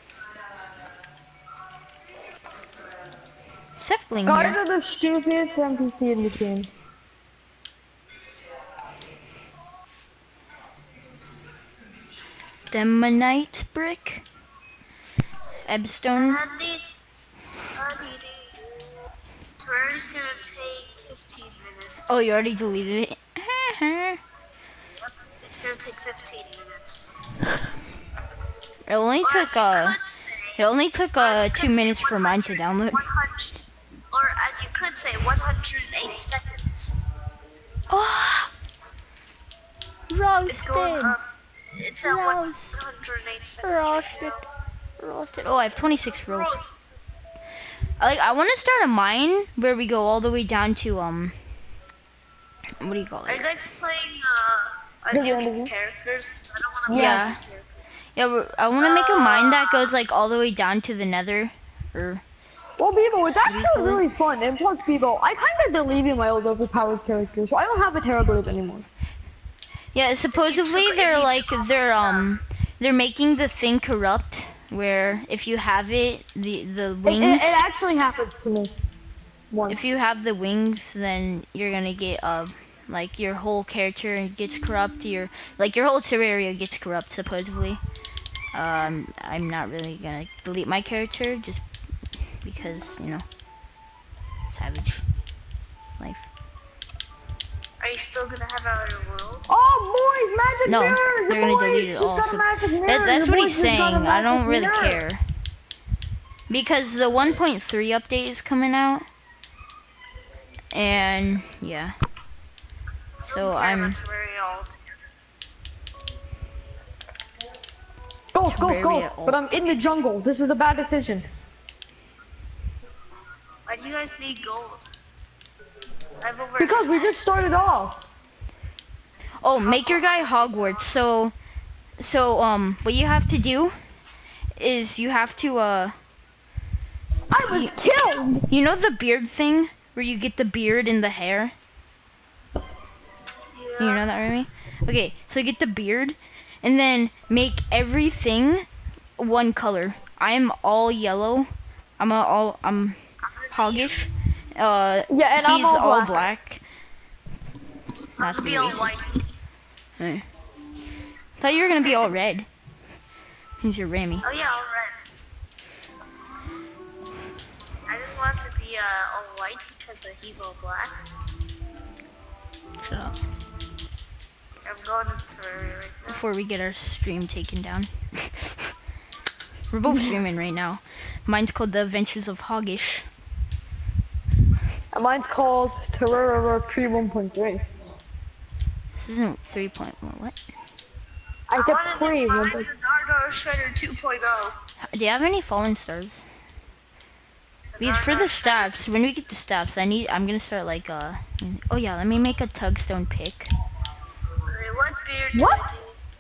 Sefling Guards here. are the stupidest N P C in the game. Demonite brick. Ebstone. Andy, Andy, Terraria's gonna take fifteen minutes. Oh, you already deleted it. It's gonna take fifteen minutes. It only Or took as you uh. could say, It only took Or as uh you two could say, minutes for mine to 100 download. one hundred, or as you could say, one hundred eight seconds. Oh, It's going roasted, up. It's at one roast, hundred eight seconds roasted, right now. roasted. Oh, I have twenty-six rope. Roast. I like. I want to start a mine where we go all the way down to um. What do you call Are you it? guys playing uh, a Yeah, new yeah. characters? 'Cause I don't want to Yeah. play new characters. Yeah, we're, I want to make a mine that goes like all the way down to the Nether, or Well, Bebo, it's do you actually call it? really fun. And plus, Bebo, I kind of deleted my old overpowered characters, so I don't have a Terrorblade anymore. yeah. Supposedly took- they're if you like took all they're the um they're making the thing corrupt, where if you have it, the the It, it, wings. it actually happens to me. Once. If you have the wings, then you're gonna get uh like your whole character gets corrupt. Your like your whole Terraria gets corrupt supposedly. Um, I'm not really gonna delete my character just because, you know, savage life. Are you still gonna have our world? Oh, boys, magic No, mirror! they're Your gonna boys delete it just all. got a So magic mirror. that, that's Your what boys he's just got a saying. I don't magic really mirror. care. Because the one point three update is coming out. And, yeah. So I'm... Go, go, Very go! old. But I'm in the jungle. This is a bad decision. Why do you guys need gold? I have over Because we just started off. Oh, make your guy Hogwarts. So, so, um, what you have to do is you have to, uh... I was killed! You know the beard thing? Where you get the beard and the hair? Yeah. You know that, Remy? Okay, so get the beard, and then make everything one color. I am all yellow. I'm a all I'm hoggish. Uh, Yeah, and I'm he's all all black. black. Not to be Be all racist. white. Hey. Thought you were gonna be all red. He's your Remy. Oh yeah, all red. I just want to be uh, all white because uh, he's all black. Shut up. I'm going into Terraria right now. Before we get our stream taken down. We're both streaming right now. Mine's called The Adventures of Hoggish. And mine's called Terror three one point three. This isn't three point one. What? I I get wanted three. to find one- the Nardo Shredder two point oh. Do you have any fallen stars? Because for the staffs, when we get the staffs, I need. I'm gonna start like uh. Oh yeah, let me make a tugstone pick. Wait, what beard do What? I do?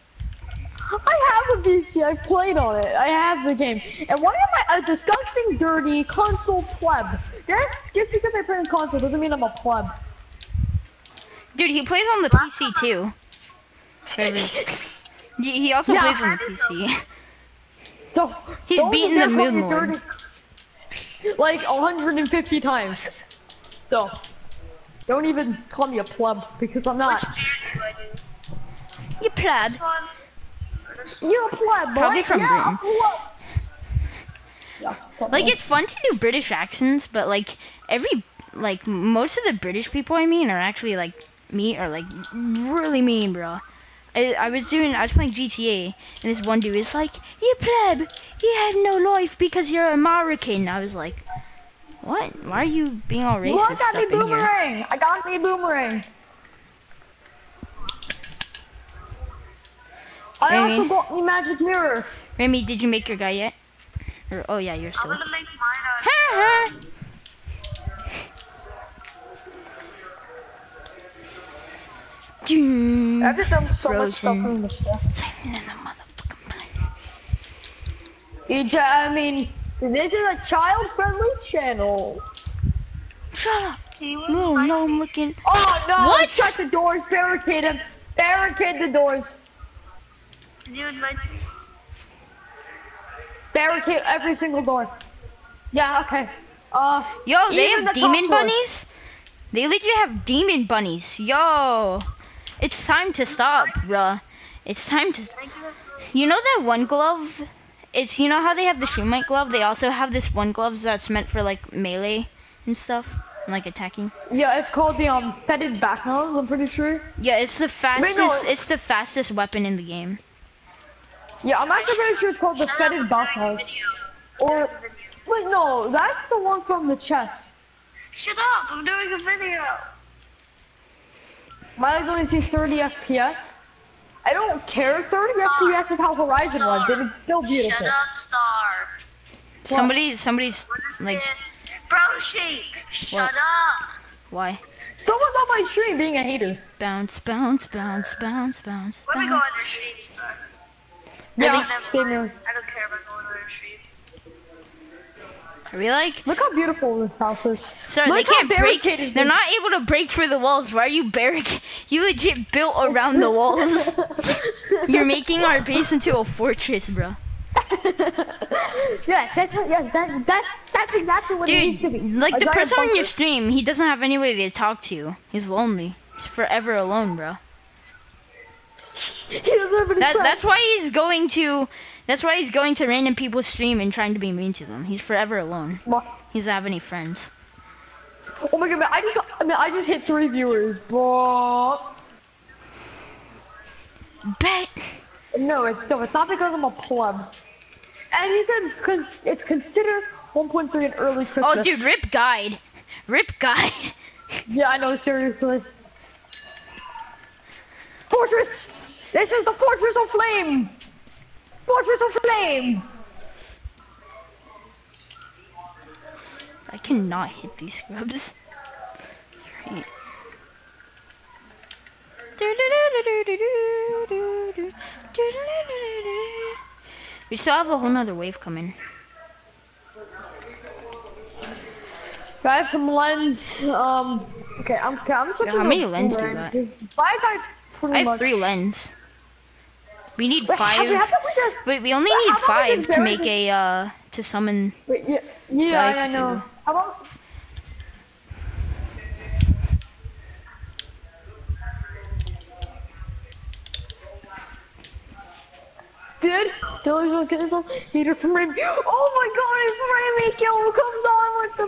I have a P C. I played on it. I have the game. And why am I a disgusting, dirty console pleb? Yeah? Just because I play on console doesn't mean I'm a pleb. Dude, he plays on the P C too. He he also Yeah. plays on the P C. So He's don't beaten dare the call me Moon Lord. dirty like one hundred fifty times. So don't even call me a pleb because I'm not. Which beard do I do? You pleb. This one? Or this one? You're a pleb, boy. Probably from yeah, Britain. a pleb. Yeah, Like it's fun to do British accents, but like every like most of the British people I mean are actually like me are like really mean, bro. I, I was doing I was playing G T A and this one dude is like, "You pleb, you have no life because you're American." I was like, "What? Why are you being all racist Look at me up in here?" boomerang. I got me boomerang. I Amy? also got me magic mirror. Remy, did you make your guy yet? Or, oh yeah, you're I'm still. gonna make mine on. Ha ha. Doom. I've just done so much stuff Frozen. in this stuff. Sitting in the motherfucking plane. You ju- I mean, this is a child-friendly channel. Shut up, Do you little invite gnome me? looking. Oh no! What? Shut the doors, barricade them, barricade the doors, Can you invite me? barricade every single door. Yeah, okay. Uh, Yo, they even have the top demon floor. bunnies? They literally have demon bunnies. Yo. It's time to stop, bruh. It's time to... Thank you. You know that one glove? It's, you know how they have the shoemite glove? They also have this one glove that's meant for, like, melee and stuff. And, like, attacking. Yeah, it's called the um fetid back nose. I'm pretty sure. Yeah, it's the fastest... no. It's the fastest weapon in the game. Yeah, I'm actually pretty sure it's called the Shut up, fetid I'm back doing a nose. video. Or, wait, no, that's the one from the chest. Shut up! I'm doing a video. Mine only sees thirty F P S. I don't care. thirty F P S is how Horizon Star. was, and it's still beautiful. Shut up, Star. Somebody, somebody's Understand? like, Bro, sheep. Shut What? up. why? Someone's on my stream being a hater. Bounce, bounce, bounce, bounce, bounce. Let me go bounce. on your stream, Star. Yeah, Really, never same mind. here. I don't care about going on your stream. Are we like? Look how beautiful this house is. Sir, Look they how can't break. barricaded They're it is. not able to break through the walls. Why are you barric? You legit built around the walls. You're making our base into a fortress, bro. Yeah, that's yeah, that that that's exactly what it needs to be. Dude, like A the giant person on your bunker. stream, he doesn't have anybody to talk to. He's lonely. He's forever alone, bro. He doesn't have any That friends. that's why he's going to. That's why he's going to random people's stream and trying to be mean to them. He's forever alone. He doesn't have any friends. Oh my god, man, I just got, I mean, I just hit three viewers. Bro. Bet. No, it's no, it's not because I'm a pleb. And he said because it's considered one point three an early Christmas. Oh, dude, Rip guide. Rip guide. Yeah, I know, seriously. Fortress! This is the Fortress of Flame! Fortress of Flame! I cannot hit these scrubs. Right. We still have a whole nother wave coming. I have some lens, um, okay, I'm, okay, I'm switching How to many a lens do you boomerang, got? 'cause Five guys pretty I have much. three lens. We need Wait, how- five. wait, how about we just- Wait, we only wait, need how about we five just to bury make the- a, uh, to summon. Wait, yeah, yeah, Like I, I know. through- How about... Dude, Diller's gonna get his own heater from Rain. Oh my god, it's Rainy Kill comes on with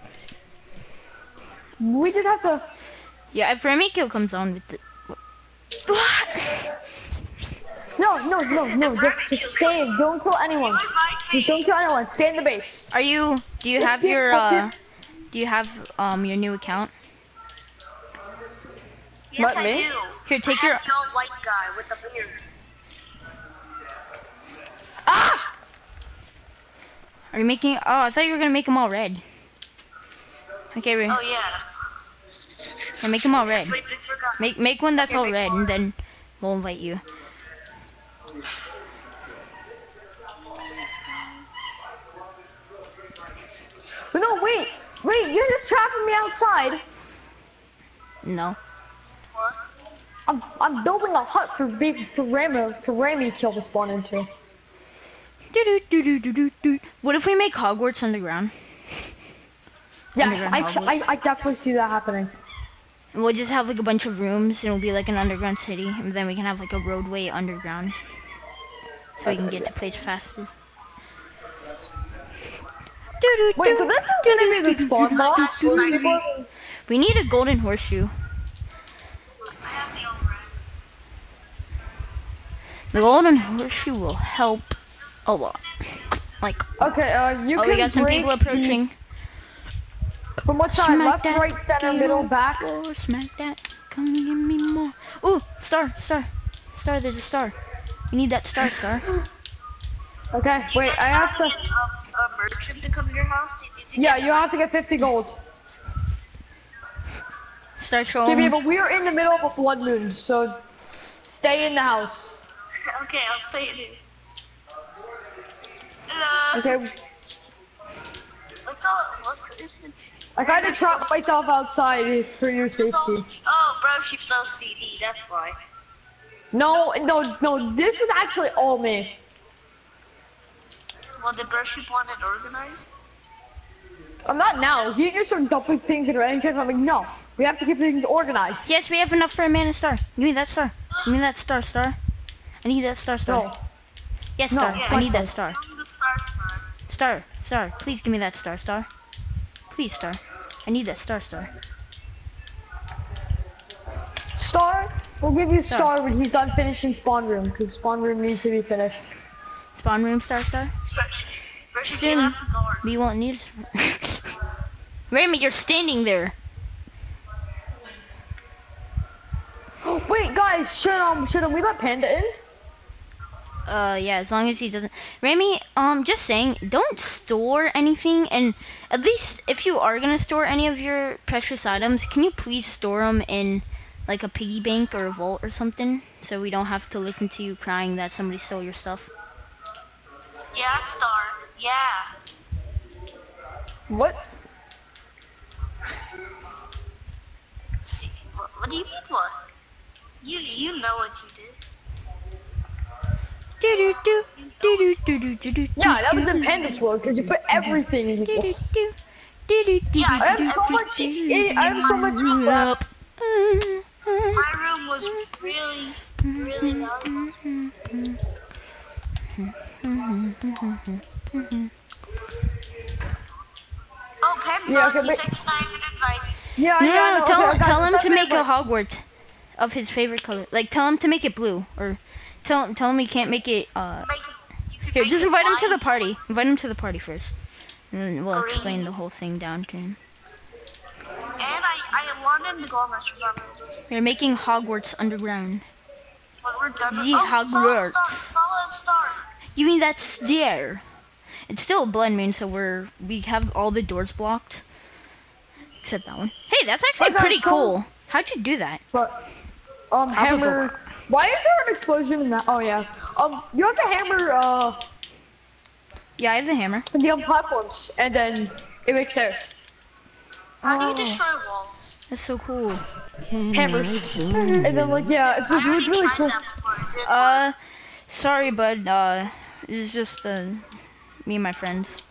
the... We just have to... Yeah, if Remy Kill comes on with the. What? No, no, no, no, just, just stay in. Don't kill anyone. Just don't kill anyone. Stay in the base. Are you? Do you have your? Uh, do you have um your new account? Yes, What, I me? do. Here, take I your. have the old white guy with the beard. Ah! Are you making? Oh, I thought you were gonna make them all red. Okay, Ray. Oh, yeah. Yeah, make them all red. Wait, I forgot. Make make one that's Okay, all make red, one. and then we'll invite you. But no, wait. Wait, you're just trapping me outside. No. What? I'm, I'm building a hut for baby, for Ramy, for Ramy Kill to spawn into. Do do do do do do do. What if we make Hogwarts underground? Yeah, Underground I, Hogwarts. I, I definitely see that happening. And we'll just have like a bunch of rooms, and it'll be like an underground city, and then we can have like a roadway underground, so we can get to places faster. Do, do, Wait, so do, this is do, gonna do, be the do, spawn do, box? do, do, do, do. We need a golden horseshoe. I have the old red. The golden horseshoe will help a lot. Like, Okay, uh, you oh, can we got some break people approaching. the- From what side? Left, that, right, center, get middle, on the back? floor, smack that. Come give me more. Ooh, star, star, star. There's a star. We need that star, star. Okay, Do you wait, guys I have to to... get a, a merchant to come to your house? Do you need to Yeah, get you have to get fifty gold. Star troll. Okay, but we are in the middle of a blood moon, so stay in the house. Okay, I'll stay in here. Hello. Okay, What's all? What's this? I kind of trapped myself outside for your Just all safety. the- Oh, bro, she's so C D. That's why. No, no, no, this is actually all me. Well, did bro sheep want it organized? I'm not now. He just started dumping things in rank, and I'm like, no, we have to keep things organized. Yes, we have enough for a mana star. Give me that star. Give me that star, star. I need that star, star. No. Yes, No, star. yeah, I need star. that star. Give me the star star. Star, star. Please give me that star, star. Please, star. I need that star, star. Star, we'll give you Star. star when he's done finishing spawn room, because spawn room needs to be finished. Spawn room, star, star. Soon, we won't need it. Remy, you're standing there. Wait, guys, should um should um, we let Panda in? Uh, yeah, as long as he doesn't. Remy, um, just saying, don't store anything, and at least if you are gonna store any of your precious items, can you please store them in like a piggy bank or a vault or something, so we don't have to listen to you crying that somebody stole your stuff. Yeah, Star. Yeah. What? See, what, what do you mean what? You you know what you did. Do do do do do do do do do. Yeah, that was in Panda's world because you put everything in Do do your do do do do. Yeah, I have so much. I have so much crap. My room was really, really valuable. Oh, Pam's Yeah, on. okay, He but- said can I even invite? Yeah, No, yeah. no, no, no, tell okay, tell guys, him that's to make a favorite. Hogwarts of his favorite color. Like tell him to make it blue, or tell tell him he can't make it. Uh, Make it, you can here, make just it invite him to white. the party. Invite him to the party first, and then we'll Green. explain the whole thing down to him. And I, I want him to go on my survival. We're making Hogwarts underground. When we're done with The oh, follow Hogwarts. Star, follow Star. You mean that's there? It's still a blood moon, so we're we have all the doors blocked, except that one. Hey, that's actually Okay, pretty so- cool. How'd you do that? But um, Out the hammer. door. Why is there an explosion in that? Oh yeah. Um, you have to hammer uh Yeah, I have the hammer. the um, platforms, and then it makes stairs. How do Oh. you destroy walls? That's so cool. Hammers. And then like yeah, it's, I it's already really tried cool. that before. It didn't Uh, sorry, bud. Uh, it's just uh, me and my friends.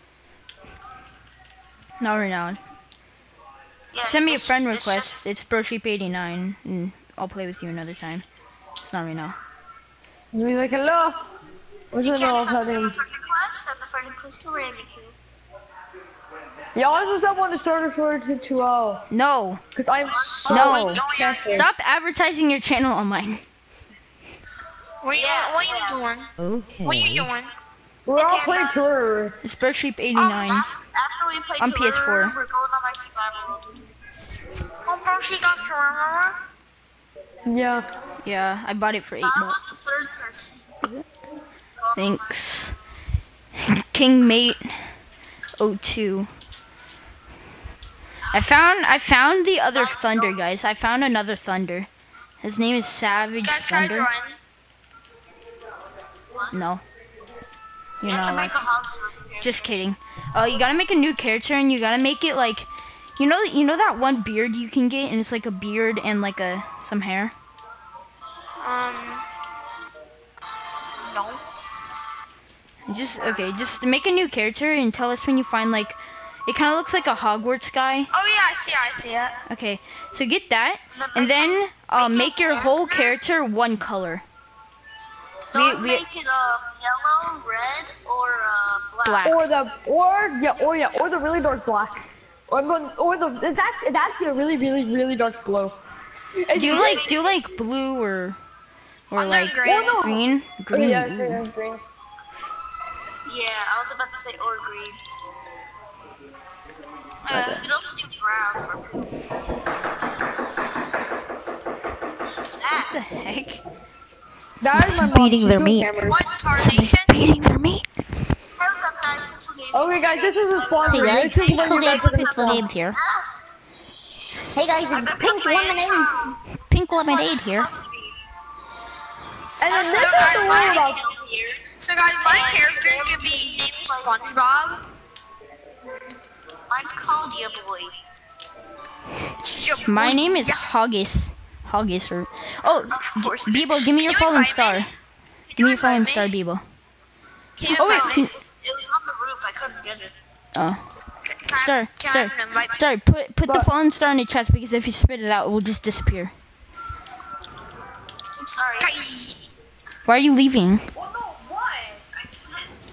Not right now. work. Yeah, Send me a it's- friend it's request. just- It's Brosheep eighty-nine, and I'll play with you another time. It's not right now. And he's like, hello. What's You the can't all send them a happening? friend request, send the friend request to Randy Q. Yeah, I was that one to start for to to uh, No, cause I'm so No. careful. stop advertising your channel on mine. What are you, Yeah, what are yeah. you doing? Okay. What are you doing? We're all Okay, playing now- tour. It's Brosheep Um, eighty-nine. af- after we play On tour, P S four. we're going on my survival world. Oh, bro, she got your remember? Yeah. Yeah, I bought it for eight That bucks. was the third person. Thanks. King Mate oh two. I found I found the other thunder, guys. I found another thunder. His name is Savage Guys, try Thunder. join. No. You're You not have to allowed make a to. hogs list here. Just kidding. Uh, you gotta make a new character, and you gotta make it like, you know, you know that one beard you can get, and it's like a beard and like a some hair. Um. No. Just okay, just make a new character and tell us when you find like, it kind of looks like a Hogwarts guy. Oh yeah, I see. I see it. Okay, so get that, and then uh, make your whole character one color. Don't we- make it um yellow, red, or uh, black. Black. Or the or yeah or yeah or the really dark black. Or the or the it's actually, it's actually a really really really dark blue. And Do you like do you like blue or or I'm like doing green. Oh, no. green? Oh, Green. yeah, ooh. yeah, green. Yeah, I was about to say or green. Uh, you could also do brown for blue. What's What that? the heck? That is my mom. beating She's their doing meat. cameras. What tarnation? Beating their meat. Hey, what's up, guys? Pixel Games. Okay, guys, this is a Hey sponsor. guys, This is when Pixel you guys Games, are gonna Pixel spawn. Games here. Hey guys, I it's messed pink up my lemonade. intro. Pink This lemonade one's here. supposed to be. And then this So is guys, the my one about. so guys, my character is gonna be named SpongeBob. Mine's called Ya Boy. My name is Hoggish. Hoggish or oh, Of course it is. Bebo, give me your Can you fallen invite star. me? Give me your invite fallen me? star, Bebo. Can you Oh, wait. invite me? It was on the roof. I couldn't get it. Oh, Can I- star, can star, I invite me? star. Put put the But- fallen star in the chest because if you spit it out, it will just disappear. I'm sorry. Why are you leaving? Well, no, what? I can't.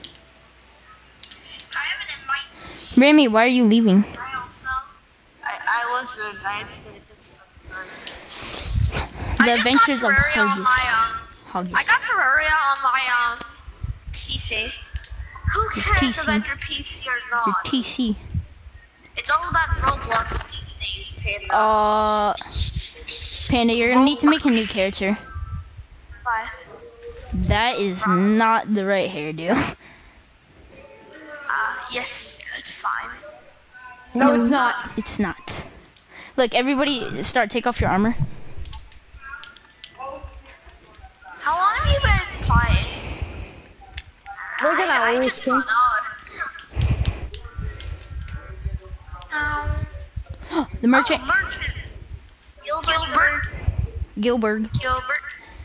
I haven't invited. Remy, why are you leaving? I also. I, I wasn't. I had to. The Adventures of Terraria on Hoggish. my, um, I Hoggish. got Terraria on my um P C. Who cares T C. about your P C or not? Your T C. It's all about Roblox these days, Panda. Uh, Panda, you're gonna need to make a new character. Why? That is not the right hairdo. Uh, yes, it's fine. No, it's not. It's not. Look, everybody, start. Take off your armor. How long have you been playing? We're gonna I, I lose just too. got on. Um, The merchant, oh, merchant. Gilbert. Gilbert. Gilbert.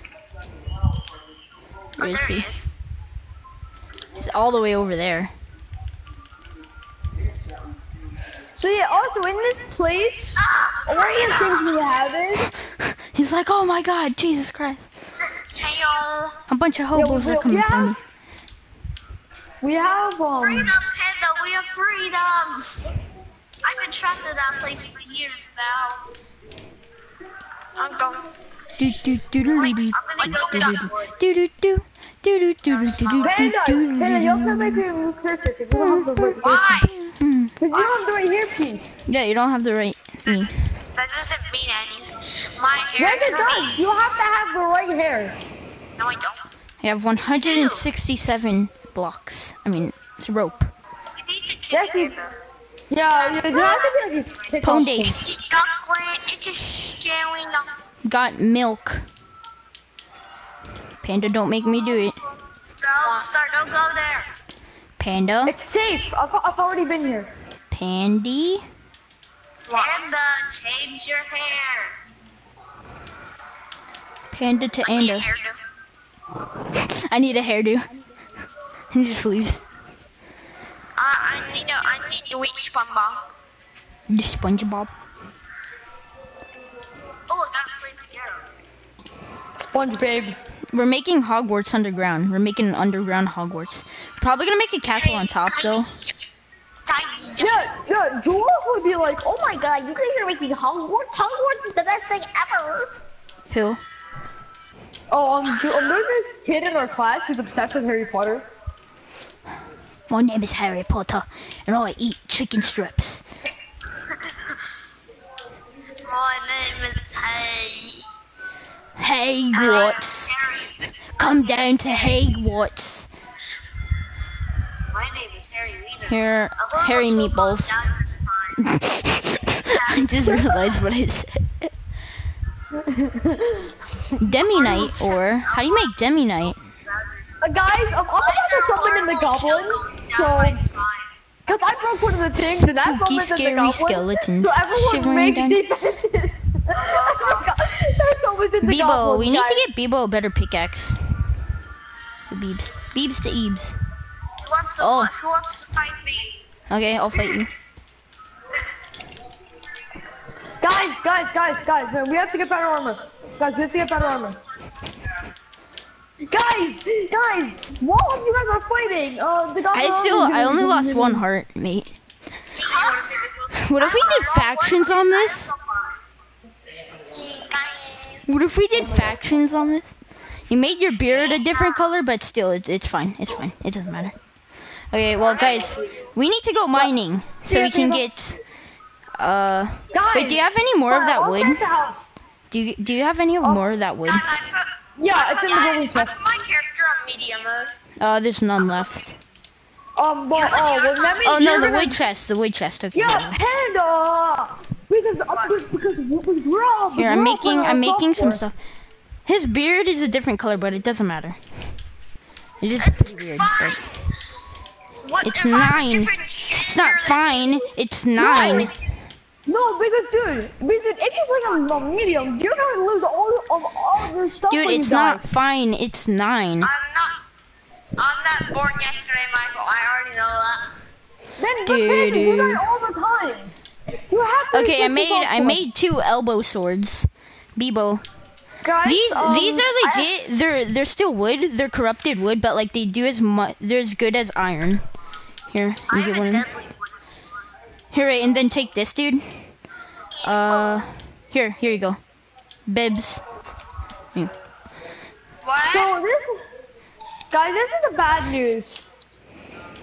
Where Oh, is there he? he is. He's all the way over there. So yeah, also in this place, one of the things we have is, He's like, oh my god, Jesus Christ. Hey y'all. A bunch of hobos we- are coming we from me. have- we have, um, Freedom, Panda, we have freedom! I've been trapped in that place for years now. I'm going. Do do do do Wait, do I'm gonna go get some wood. do do do do do do do do Panda, do Panda, you have to do. make a new character because you don't have the right Why? Hmm. Because you don't have the right hairpiece. Yeah, you don't have the right thing. That doesn't mean anything. My hair Yes, it can does. be- You have to have the right hair. No, I don't. I have one hundred sixty-seven blocks. I mean, it's a rope. You need to kick Yes, you- Panda. Yeah, you you have to be like a kick off thing. Pondace. Duckling, it's just going on. Got milk. Panda, don't make me do it. Go, start, don't go there. Panda. It's safe. I've, I've already been here. Pandy. Panda, change your hair. Panda to Need a Anda. hairdo. I need a hairdo. He just leaves. Uh, I need a, I need to reach SpongeBob. The SpongeBob. Oh, I got a free hair. Sponge babe. We're making Hogwarts underground. We're making an underground Hogwarts. Probably gonna make a castle on top though. Tiny. Yeah, yeah, Jules would be like, oh my god, you guys are making Hogwarts? Hogwarts is the best thing ever. Who? Oh, um, Ju- um, there's this kid in our class who's obsessed with Harry Potter. My name is Harry Potter, and I eat chicken strips. My name is Hay. Hogwarts. Come down to Hogwarts. My name is Harry Wiener. Here, A little Harry too meatballs. close down this time. I just realized what I said. Demi Knight, or how do you make Demi Knight? Uh, guys, um, I'm about to summon in the goblin, so, because I broke one of the things, and that Spooky, summoned in the scary goblin, skeletons so everyone shivering make down. defenses. That summoned in the Bebo, goblin, we need guys. to get Bebo a better pickaxe. The Beebs. Beebs to Eebs. Who wants to, Oh. who wants to fight me? Okay, I'll fight you. Guys, guys, guys, guys, man, we have to get better armor. Guys, we have to get better armor. Guys, guys, while you guys are fighting, uh, the goblin I still, army- I only lost one heart, mate. What if we did factions on this? What if we did factions on this? You made your beard a different color, but still, it, it's fine. It's fine. It doesn't matter. Okay, well, guys, we need to go mining so we can get. Uh, Guys, wait, do you have any more of uh, that I'll wood? get the house. Do you do you have any more of that wood? Yeah, it's in the Guys, building put chest. my character on medium mode. Uh, there's none left. Um, but, oh, well, that means Oh no, you're the gonna- wood chest. The wood chest. Okay. Yeah, yeah. Panda! Because, uh, because, because we- we're all, Here, we're I'm all making playing I'm on making some software. stuff. His beard is a different color, but it doesn't matter. It is pretty weird, but What it's if I'm nine. different It's not gender fine. It's nine. No, because, dude, because if you play on the medium, you're gonna lose all of all of your stuff Dude, when it's you die. not fine. It's nine. I'm not. I'm not born yesterday, Michael. I already know that. Then, but Dude, Panda, you dude. die all the time. You have to Okay, I reset made yourself I for it. made two elbow swords. Bebo. Guys, These um, these are I- legit. They're they're still wood. They're corrupted wood, but like they do as much. They're as good as iron. Here, you I'm get a one. of them. deadly wooden sword. Here, right, and then take this, dude. Uh, here, here you go. Bibs. Here. What? So this, guys, this is the bad news.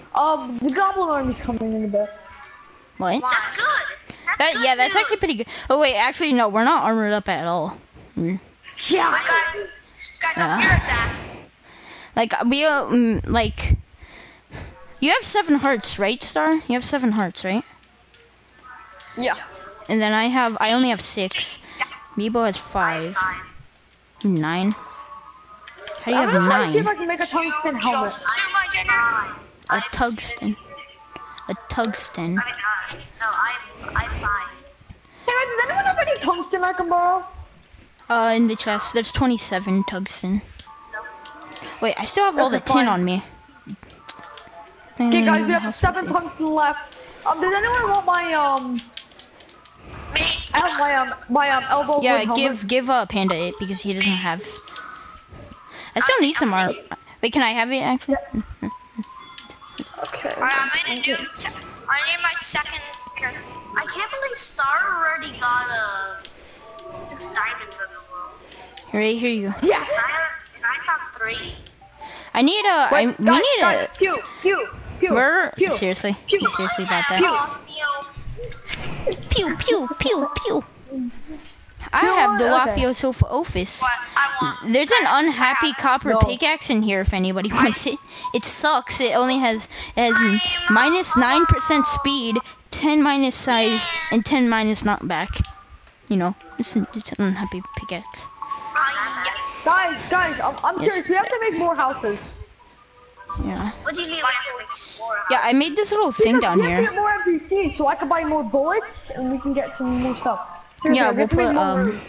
Um, the goblin army's coming in a bit. What? That's good. That's That, good yeah, that's news. actually pretty good. Oh wait, actually no, we're not armored up at all. Mm. Yeah. But guys, guys, Yeah. I'll be right back. Like we um, like you have seven hearts, right, Star? You have seven hearts, right? Yeah. And then I have, I only have six. Meebo has five. Nine. How do you I'm have gonna try to see if nine? I can make a tungsten helmet. Shoot my general. A tungsten. A tungsten. No, I'm I'm five. Hey guys, does anyone have any tungsten I can borrow? Uh, in the chest, there's twenty-seven tungsten. Wait, I still have all the Okay, tin fine. on me. Okay guys, we have How's seven it? tungsten left. Um, does anyone want my, um, Me. I have my, um, my, um, elbow Yeah, wood helmet? give give uh, Panda it because he doesn't have. I still need some armor. Wait, can I have it actually? Okay. Alright, I made a new. T I need my second. character. I can't believe Star already got uh six diamonds in the world. Right here you go. Yeah. And I, and I found three. I need a. I, Wait, we guys, need guys, a. pew, pew, pew, We're pew. seriously, Pew. seriously about I that. lost, you know. Pew pew pew pew. I have the Okay. Lafioso for office. What I want. There's an unhappy copper No. pickaxe in here if anybody wants it. It sucks. It only has it has minus nine percent speed, ten minus size, and ten minus knockback. You know, it's an, it's an unhappy pickaxe. I, Guys, guys, I'm, I'm Yes. serious. We have to make more houses. Yeah. what do you mean? Like, like, Yeah, I made this little thing Because down we have to here. get more N P Cs so I can buy more bullets and we can get some more stuff. Seriously, Yeah, we we'll have to make put, more um, rooms.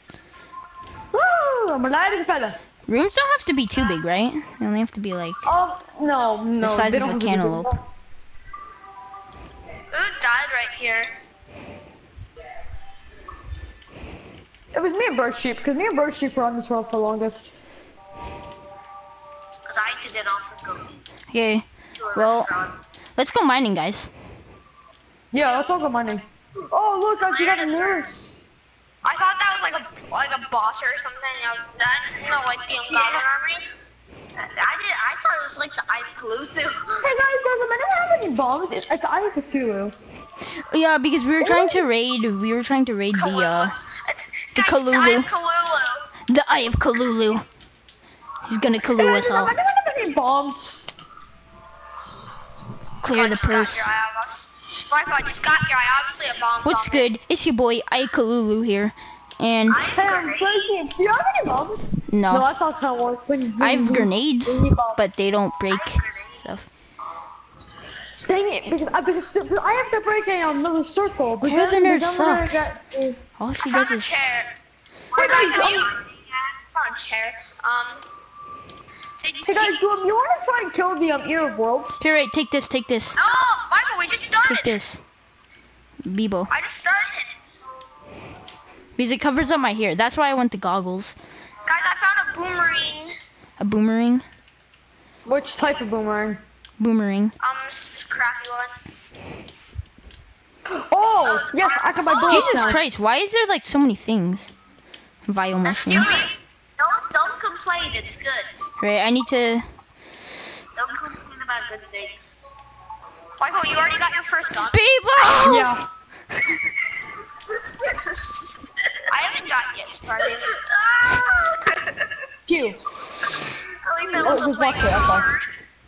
Woo! I'm a lighting fella. Rooms don't have to be too big, right? They only have to be like Oh, no, no. the size they of don't a have to be big. cantaloupe. who died right here? It was me and Bird Sheep, because me and Bird Sheep were on this world for the longest. Because I did it off the go Okay, to a well, restaurant. let's go mining, guys. Yeah, let's all go mining. Oh, look, guys, you got a mirror. I thought that was like a like a boss or something. You know, that you know, like the Goblin Army. I did. I thought it was like the Eye of Cthulhu. Hey, guys, does a minute have any bombs? It's it's Eye of Cthulhu. Yeah, because we were trying to raid. We were trying to raid the uh It's, the guys, it's Eye Cthulhu. of Cthulhu. the Eye of Kalulu. He's gonna Hey, Kalulu guys, us does all. anyone have any bombs? Clear I the just got purse. here. I almost. Michael, I just got here. I obviously have bombs. What's on me. good? It's your boy I Kalulu here, and Hey, um, Bird Sheep, do you have any bombs? No, no, that's not how it works. When, when I have you- grenades, when you bomb. but they don't break stuff. Dang it, because, uh, because, because I have to break a, um, another circle. But Where the then- nerd but then we're gonna sucks. get- All she I does found a is chair. Hey, guys, I um, found a chair. Um. Did, Hey guys, do um, you want to try and kill the um, Ear of Worlds? here. Wait, take this, take this, No, Michael, we just started. take this, Bebo, I just started. because it covers up my hair. That's why I want the goggles. Guys, I found a boomerang. A boomerang, Which type of boomerang? boomerang. Um, this crappy one. Oh, yes, I can buy bullets Jesus now. Christ, why is there like so many things? Vile machine. Excuse me. Don't don't complain. It's good. Right, I need to. Don't complain about good things. Michael, you already got your first gun. Bebo! Yeah. I haven't gotten yet started. Pew. Oh, just watch it, okay.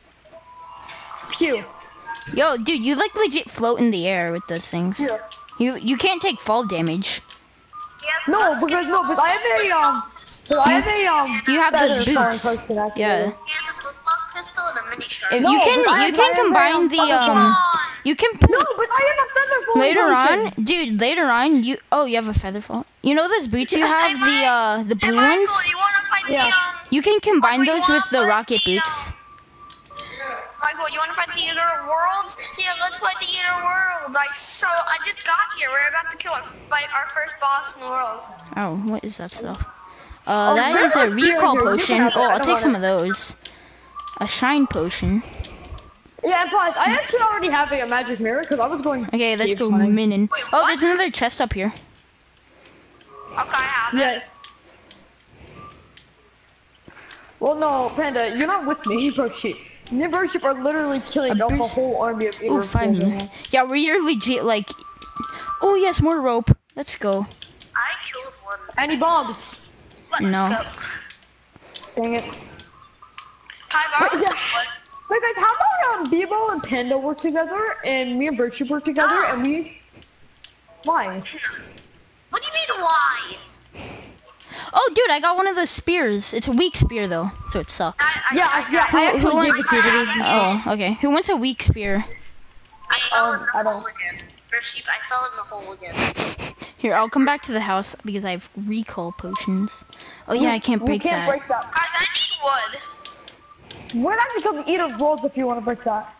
Pew. Yo, dude, you like legit float in the air with those things. Yeah. You you can't take fall damage. No, because no, because I have a um, so I have a um. You have feather those throwing boots. person, actually. Yeah. He has a flintlock pistol and a mini shark. If No, you can but I you have- can I have a, combine um, the fucking- um you can No, but I have a feather falling later on, person. dude. Later on, you oh you have a feather fall. You know those boots you have, the uh the Hey, blue Michael, ones. you wanna fight Yeah. the um? You can combine Michael, you those with wanna the fight rocket the, boots. Michael, you wanna fight the Eater of Worlds? Yeah, let's fight the Eater of Worlds. I so I just got here. We're about to kill our fight our first boss in the world. Oh, what is that stuff? Uh, Oh, that really? is a recall Here, here, you potion. can have Oh, that. I I'll don't take want some it. of those. A shine potion. Yeah, and plus, I actually already have a magic mirror because I was going. Okay, let's Keep go flying. minin. Wait, Oh, what? there's another chest up here. Okay, I have it. Yeah. Well, no, Panda, you're not with me, bro. Shit. Me and Worship are literally killing off a whole army of Oh, five minutes. Yeah, we're legit like. Oh yes, more rope. Let's go. I killed one. Any bombs? Let's No. go. Dang it. Hi, borrow Wait, some yeah. wood. Wait guys, how about um Bebo and Panda work together and me and Worship work together and we why? What do you mean, why? Oh, dude, I got one of those spears. It's a weak spear though, so it sucks. I, I, Yeah, I, yeah, Who, I who actually wants? gave it to you. Didn't I? Oh, okay. Who wants a weak spear? I fell Um, in the I don't- hole again. Or sheep, I fell in the hole again. Here, I'll come back to the house because I have recall potions. Oh yeah, I can't we break can't that. break that. Guys, I need wood. We're not gonna come eat of rolls if you want to break that.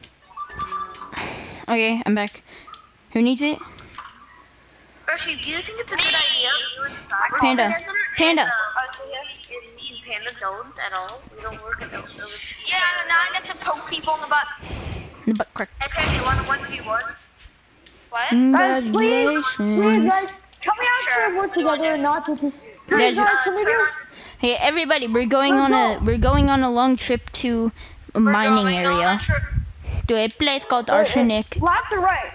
Okay, I'm back. Who needs it? Or sheep, do you think it's a good idea you and Star work Panda. together? Panda. And, uh, us here, and me and Panda don't at all. We don't work at all. Yeah, now I get to poke people in the butt. The butt crack. Hey, Panda, you want a one v one? What? Guys, please, please, Congratulations. guys, can we actually Sure, work we want together it. and not just... Guys, Guys, Uh, can we turn do... on. Hey, everybody, we're going on a we're going on a long trip to a We're mining going on area a trip. to a place called Wait, wait, Arsenic. Left or right?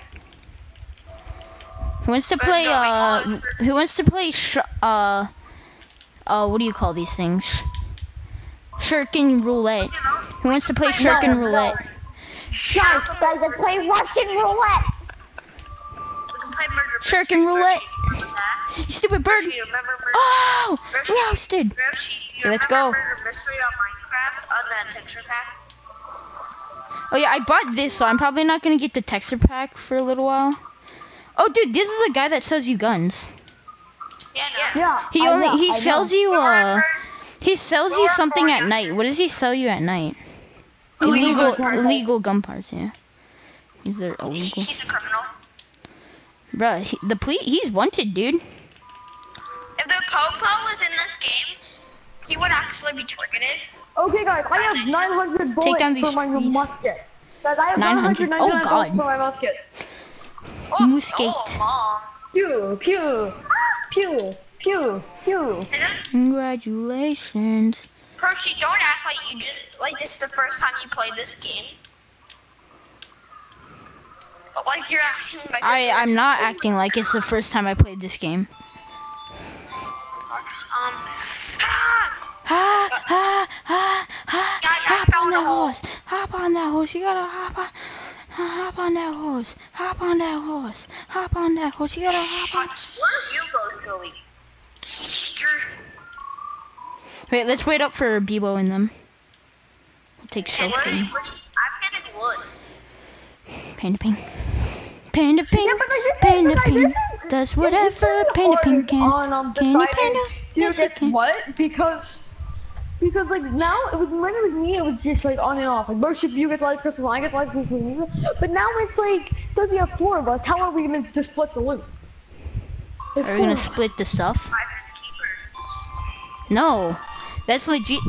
Who wants to We're play? going Uh, on a trip. who wants to play? Sh uh, uh, what do you call these things? Shuriken roulette. You know? Who wants to play Shuriken no. roulette? Guys, guys, let's play Russian roulette! We can play murder Shuriken mystery. roulette. Remember that? You stupid bird! Do you remember murder? Oh, Roshi, roasted. Roshi, you Let's remember go. Murder Mystery on Minecraft on the texture pack? Oh yeah, I bought this, so I'm probably not gonna get the texture pack for a little while. Oh, dude, this is a guy that sells you guns. Yeah, no. Yeah, He I only know, he I sells know. you We were in uh Mur- he sells we you were in something at Murder night. What does he sell you at night? Illegal Illegal gun parts. illegal gun parts, yeah. Is there He- illegal? He's a criminal. Bruh, he, the police, he's wanted, dude. If the Popo was in this game, he would actually be targeted. Okay, guys, I have nine hundred bullets down these for my trees. musket. Guys, I have nine nine hundred. hundred Oh, ninety-nine God. bullets for my musket. Oh, Musket. Oh, mom. Pew, pew, pew, pew, pew. And then, Congratulations. Percy, don't act like you just, like this is the first time you played this game. But like you're acting like this I is- I'm not acting like it's the first time I played this game. Um, ah! Ha ha ha ha! Yeah, yeah, I Hop on found that a hole. horse! Hop on that horse! You gotta hop on. Hop on that horse! Hop on that horse! Hop on that horse! You gotta hop on. Where are you both going? You're- Wait, let's wait up for Bebo and them. We'll take Hey, where are shelter. you, where are you? I'm getting wood. Panda Ping. Panda Ping. Yeah, but like this is- Panda but like Ping this is- does this whatever is Panda Ping hard can. on, um, Can you, deciding Panda? who Yes, you gets can. what? Because, because like now it was when it was me, it was just like on and off. Like worship, you get light crystals, I get light crystals. But now it's like because we have four of us. How are we gonna just split the loot? There's Are we four gonna of us. split the stuff? Finders keepers. No. That's legit.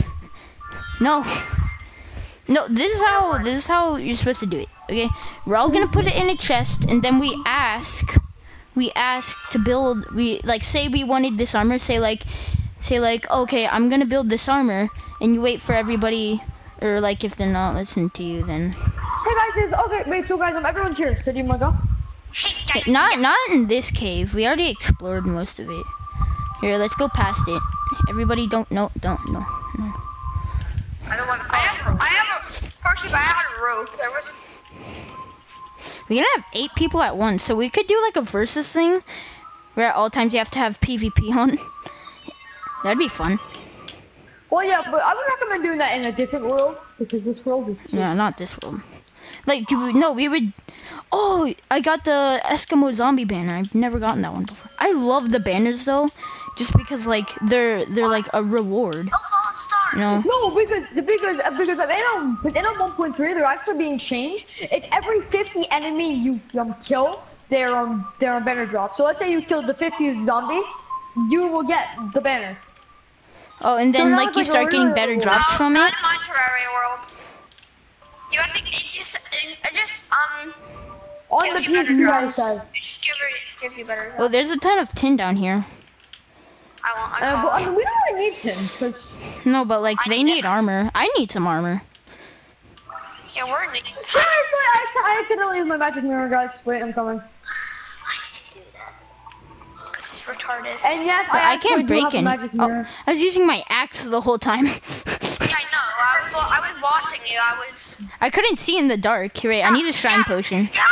No. No, this is how this is how you're supposed to do it. Okay? We're all gonna put it in a chest and then we ask we ask to build we like say we wanted this armor, say like say like, okay, I'm gonna build this armor and you wait for everybody or like if they're not listening to you then Hey guys, it's, okay, wait. So guys, um, everyone's here. So do you wanna go? Hey, guys, not not in this cave. We already explored most of it. Here, let's go past it. Everybody don't no don't no no. I don't want to. I have, I have a Percy, but I had a rope. There was. We're gonna have eight people at once, so we could do like a versus thing where at all times you have to have PvP on. That'd be fun. Well, yeah, but I would recommend doing that in a different world because this world is. Yeah, not this world. Like, do we, no, we would. Oh, I got the Eskimo zombie banner. I've never gotten that one before. I love the banners though, just because like they're they're like a reward. No fallen star. You know? No, because because because they don't. But in one point three, they're actually being changed. It's every fifty enemy you um kill, they're um they're on banner drop. So let's say you killed the fiftieth zombie, you will get the banner. Oh, and then So now like it's you like a start getting real better reward. drops no, from not it. in my Terraria world. You have to. It just. It just um. On gives the you better P C, I drops. said. It just give it. Give you better. Oh, Drops. there's a ton of tin down here. I want. I Uh, but call I mean, we don't really need him because No, but like I they need need it. armor. I need some armor. Yeah, we're in. Seriously, I, I accidentally used my magic mirror, guys. Wait, I'm coming. Why did you do that? Because he's retarded. And yes, But I, I can't break any. any. Oh, I was using my axe the whole time. Yeah, I know. I was I was watching you. I was. I couldn't see in the dark. Here, wait, I need a shrine Stop, potion. Stop!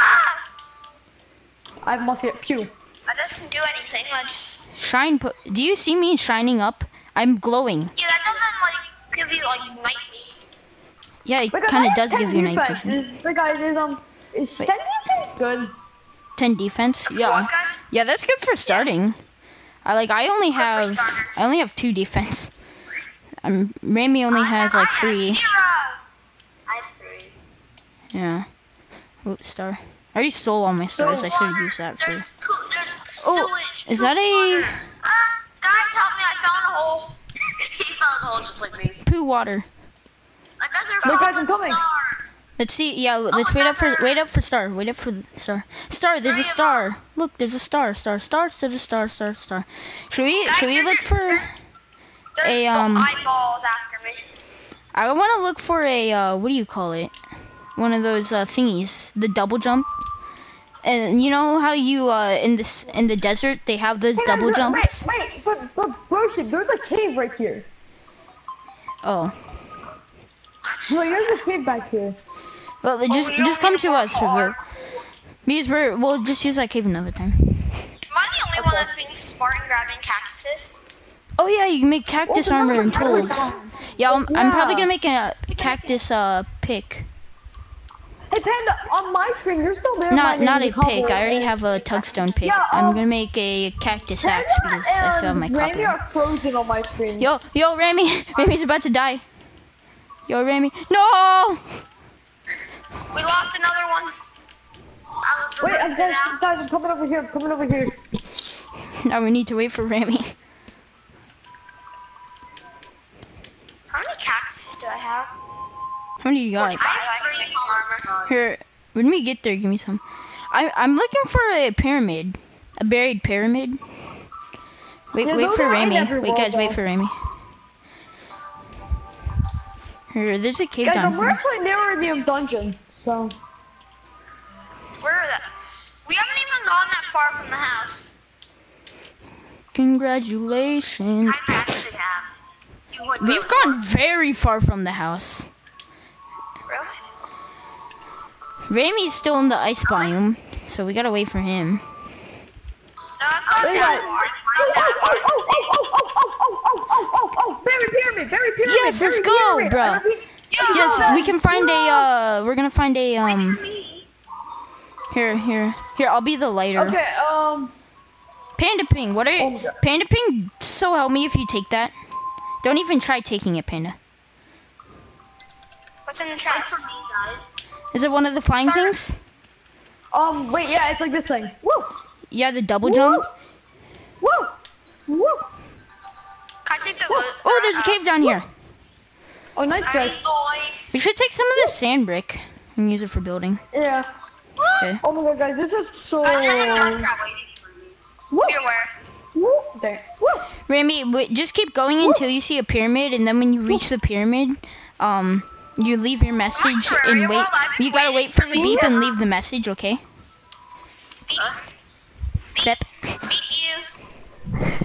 I have musket. Pew. That doesn't do anything. I just. Shrine po- Do you see me shining up? I'm glowing. Yeah, that doesn't like give you like night. Yeah, it Like, kind I of have does ten give you night defense. vision. Is, the guys is um is Wait. ten defense good? ten defense. The Yeah. fourth guy? Yeah, that's good for starting. I like. I only for have. starters. I only have two defense. Um, Rami only has like I three. Have zero. I have three. Yeah. Oops, star. I already stole all my stars. I should have used that for. There's poo- there's Oh, sewage. is that a Uh, guys, help me! I found a hole. He found a hole just like me. poo water? Another Look, guys, fallen I'm coming. star. Let's see. Yeah, let's wait up for wait up for star. Wait up for star. Star. There's a Three of star. Look, there's a star. Star. Star. Star. Star. Star. Star. Should we? Guys, Should we there's look a- for? There's A, the um, eyeballs after me. I want to look for a. Uh, what do you call it? One of those uh, thingies. The double jump. And you know how you uh in this in the desert they have those Hey, double guys, jumps. Wait, wait, but but Broship, there's a cave right here. Oh. Well, there's a cave back here. Well, then just Oh, we just don't come need to more us for hard. the. Because we're we'll just use that cave another time. Am I the only one that's being smart and grabbing cactuses? Oh yeah, you can make cactus Well, armor and remember the tools. cactus- Yeah, I'm, I'm probably Yeah. gonna make a cactus uh pick. Hey Panda, on my screen, you're still there. Not mining not the a pick. cobble I already and- have a tugstone pick. Yeah, I'm um, gonna make a cactus Panda axe because I still have my and Randy copper. are frozen on my screen. Yo yo Rami, Rami's about to die. Yo Rami, no! We lost another one. I was Wait, I'm ripping guys, out. guys, I'm coming over here. I'm coming over here. Now we need to wait for Rami. How many cactuses do I have? How many you got? I have three armor. Here, when we get there, give me some. I I'm looking for a pyramid, a buried pyramid. Wait, Yeah, wait those for are in Rami. every Wait, world, guys, wait though. for Rami. Here, there's a cave Guys, down um, we're here. actually nearer the dungeon, so. Where are that? We haven't even gone that far from the house. Congratulations. I actually have. You would We've gone very far from the house. Really? Rami's still in the ice biome, so we gotta wait for him. No, it's not Wait, that guys. far. Oh, It's not oh, that oh, far. oh, oh, oh, oh, oh, oh, oh, oh, oh, Berry pyramid, berry pyramid. Yes, let's berry go, pyramid. bruh. I repeat, Yeah. Yes, we can find a, uh, we're gonna find a, Wait um, for me. here, here, here, I'll be the lighter. Okay, um, Panda Ping, what are Oh you, my God. Panda Ping, so help me if you take that. Don't even try taking it, Panda. What's in the chest? For me, guys. Is it one of the flying Sorry. things? um, wait, yeah, it's like this thing. Woo, Yeah, the double woo, jump. woo, woo. Can I take the loot? Oh, there's a cave down here. Oh, nice, guys. Nice. We should take some of this sand brick and use it for building. Yeah. Okay. Oh my god, guys, this is so. Guys, there's a dark trap waiting for me. Woo, Be aware. woo, there. Woo. Rami, wait, just keep going until you see a pyramid, and then when you reach the pyramid, um, you leave your message Very and wait. well, I've been You gotta waiting wait for for the me beep to- and leave the message, okay? Beat, Step. beat you.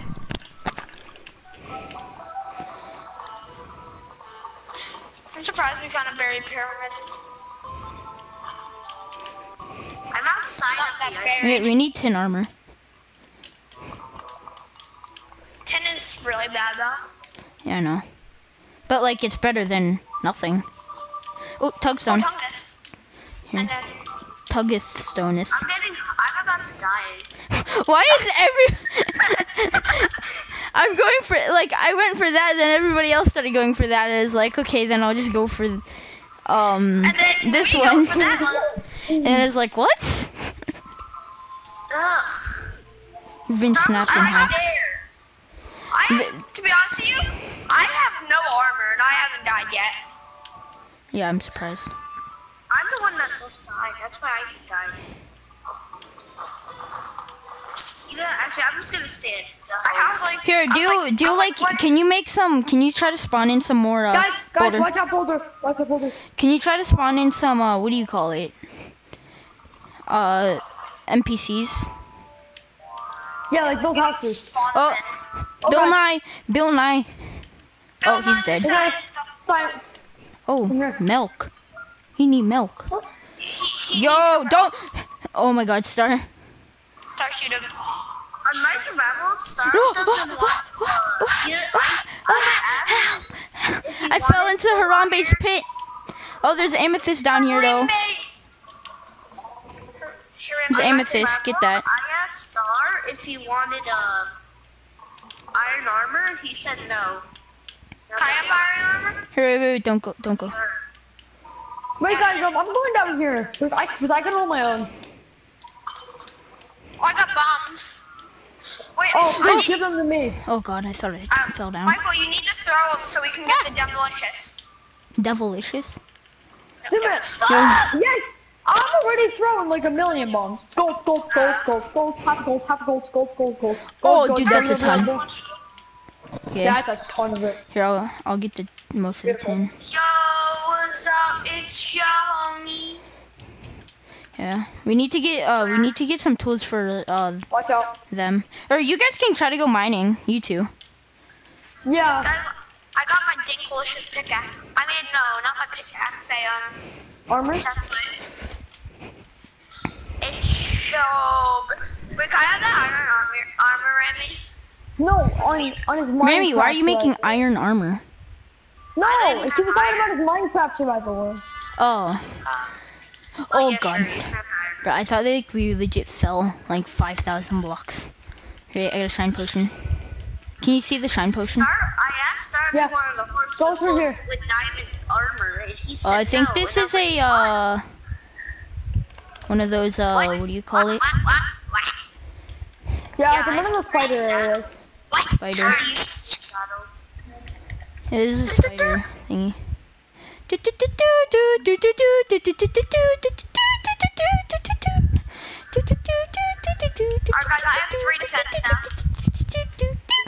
I'm surprised we found a buried pyramid. I'm outside of the Wait, pyramid. we need tin armor. Ten is really bad though. Yeah, I know. But like, it's better than nothing. Oh, Oh, tugstone. Tungus. Here. And then Tuggeth stoneth. I'm getting. I'm about to die. Why is every? I'm going for like I went for that, then everybody else started going for that. And I was like, okay, then I'll just go for um And then this we one. go for that one. And I was like, what? Ugh. You've been Stop snapped in right half. there. I, to be honest with you, I have no armor and I haven't died yet. Yeah, I'm surprised. I'm the one that's supposed to die. That's why I keep dying. box. You gotta actually. I'm just gonna stand. I have like. Here, do you like, do you like? like Can you make some? Can you try to spawn in some more? Uh, Guys, guys, boulder? watch out, boulder. Watch out, boulder. Can you try to spawn in some? Uh, what do you call it? Uh, N P Cs. Yeah, like those houses. Oh, Okay. Bill Nye. Bill Nye. Oh, he's dead. Okay. Fine. Oh, here. milk. You need milk. He, he Yo, don't. Oh my God, Star. Star shoot him. On my survival, Star doesn't want to. Uh, get, I, I asked if he I fell wanted into to Harambe's pit. Oh, there's amethyst down here though. There's amethyst. Get that. I asked Star if he wanted uh, iron armor. He said no. Can I have iron armor? Here, wait, wait, wait, don't go, don't go. Wait, guys, I'm, I'm going down here. Cause I, cause I can hold my own. Oh, I got bombs. Wait, Oh, I please need, give them to me. Oh God, I thought I uh, fell down. Michael, you need to throw them so we can get the demolicious. Devilicious. Wait a minute. Yeah. Yes, I'm already throwing like a million bombs. Gold, gold, gold, gold, gold, half gold, half gold, gold, gold, gold. Oh, gold, dude, gold, that's a gold, ton. gold. Yeah. That's a ton of it. Here, I'll, I'll get the most of the tin. Yo, what's up? It's your homie. Yeah. We need to get, uh, we need to get some tools for, uh, Watch out. them. Or you guys can try to go mining. You two. Yeah. Guys, I got my dinklicious pickaxe. I mean, no, not my pickaxe. I, um, Armor? test my... It's so... Wait, can I have that iron armor, armor, Remy? No, on on his Minecraft. Remy, why are you making survival. iron armor? No, it's he was talking about his Minecraft survival world. Oh. Oh, Oh yeah, God. sure, you can have iron. Bro, I thought like we legit fell like five thousand blocks. Here, I got a shine potion. Can you see the shine potion? Star, I asked Star if Yeah. he wanted the horse Go with, through here. with diamond armor, and he said Uh, I think no, this and is I'm a, like, uh, one of those, uh, what do you call it? What, what, what, Yeah, Yeah, it's one of the I- spider areas. what? Spider. How do you use shadows? Yeah, this is a spider thingy. Alright, guys, I have three defense now.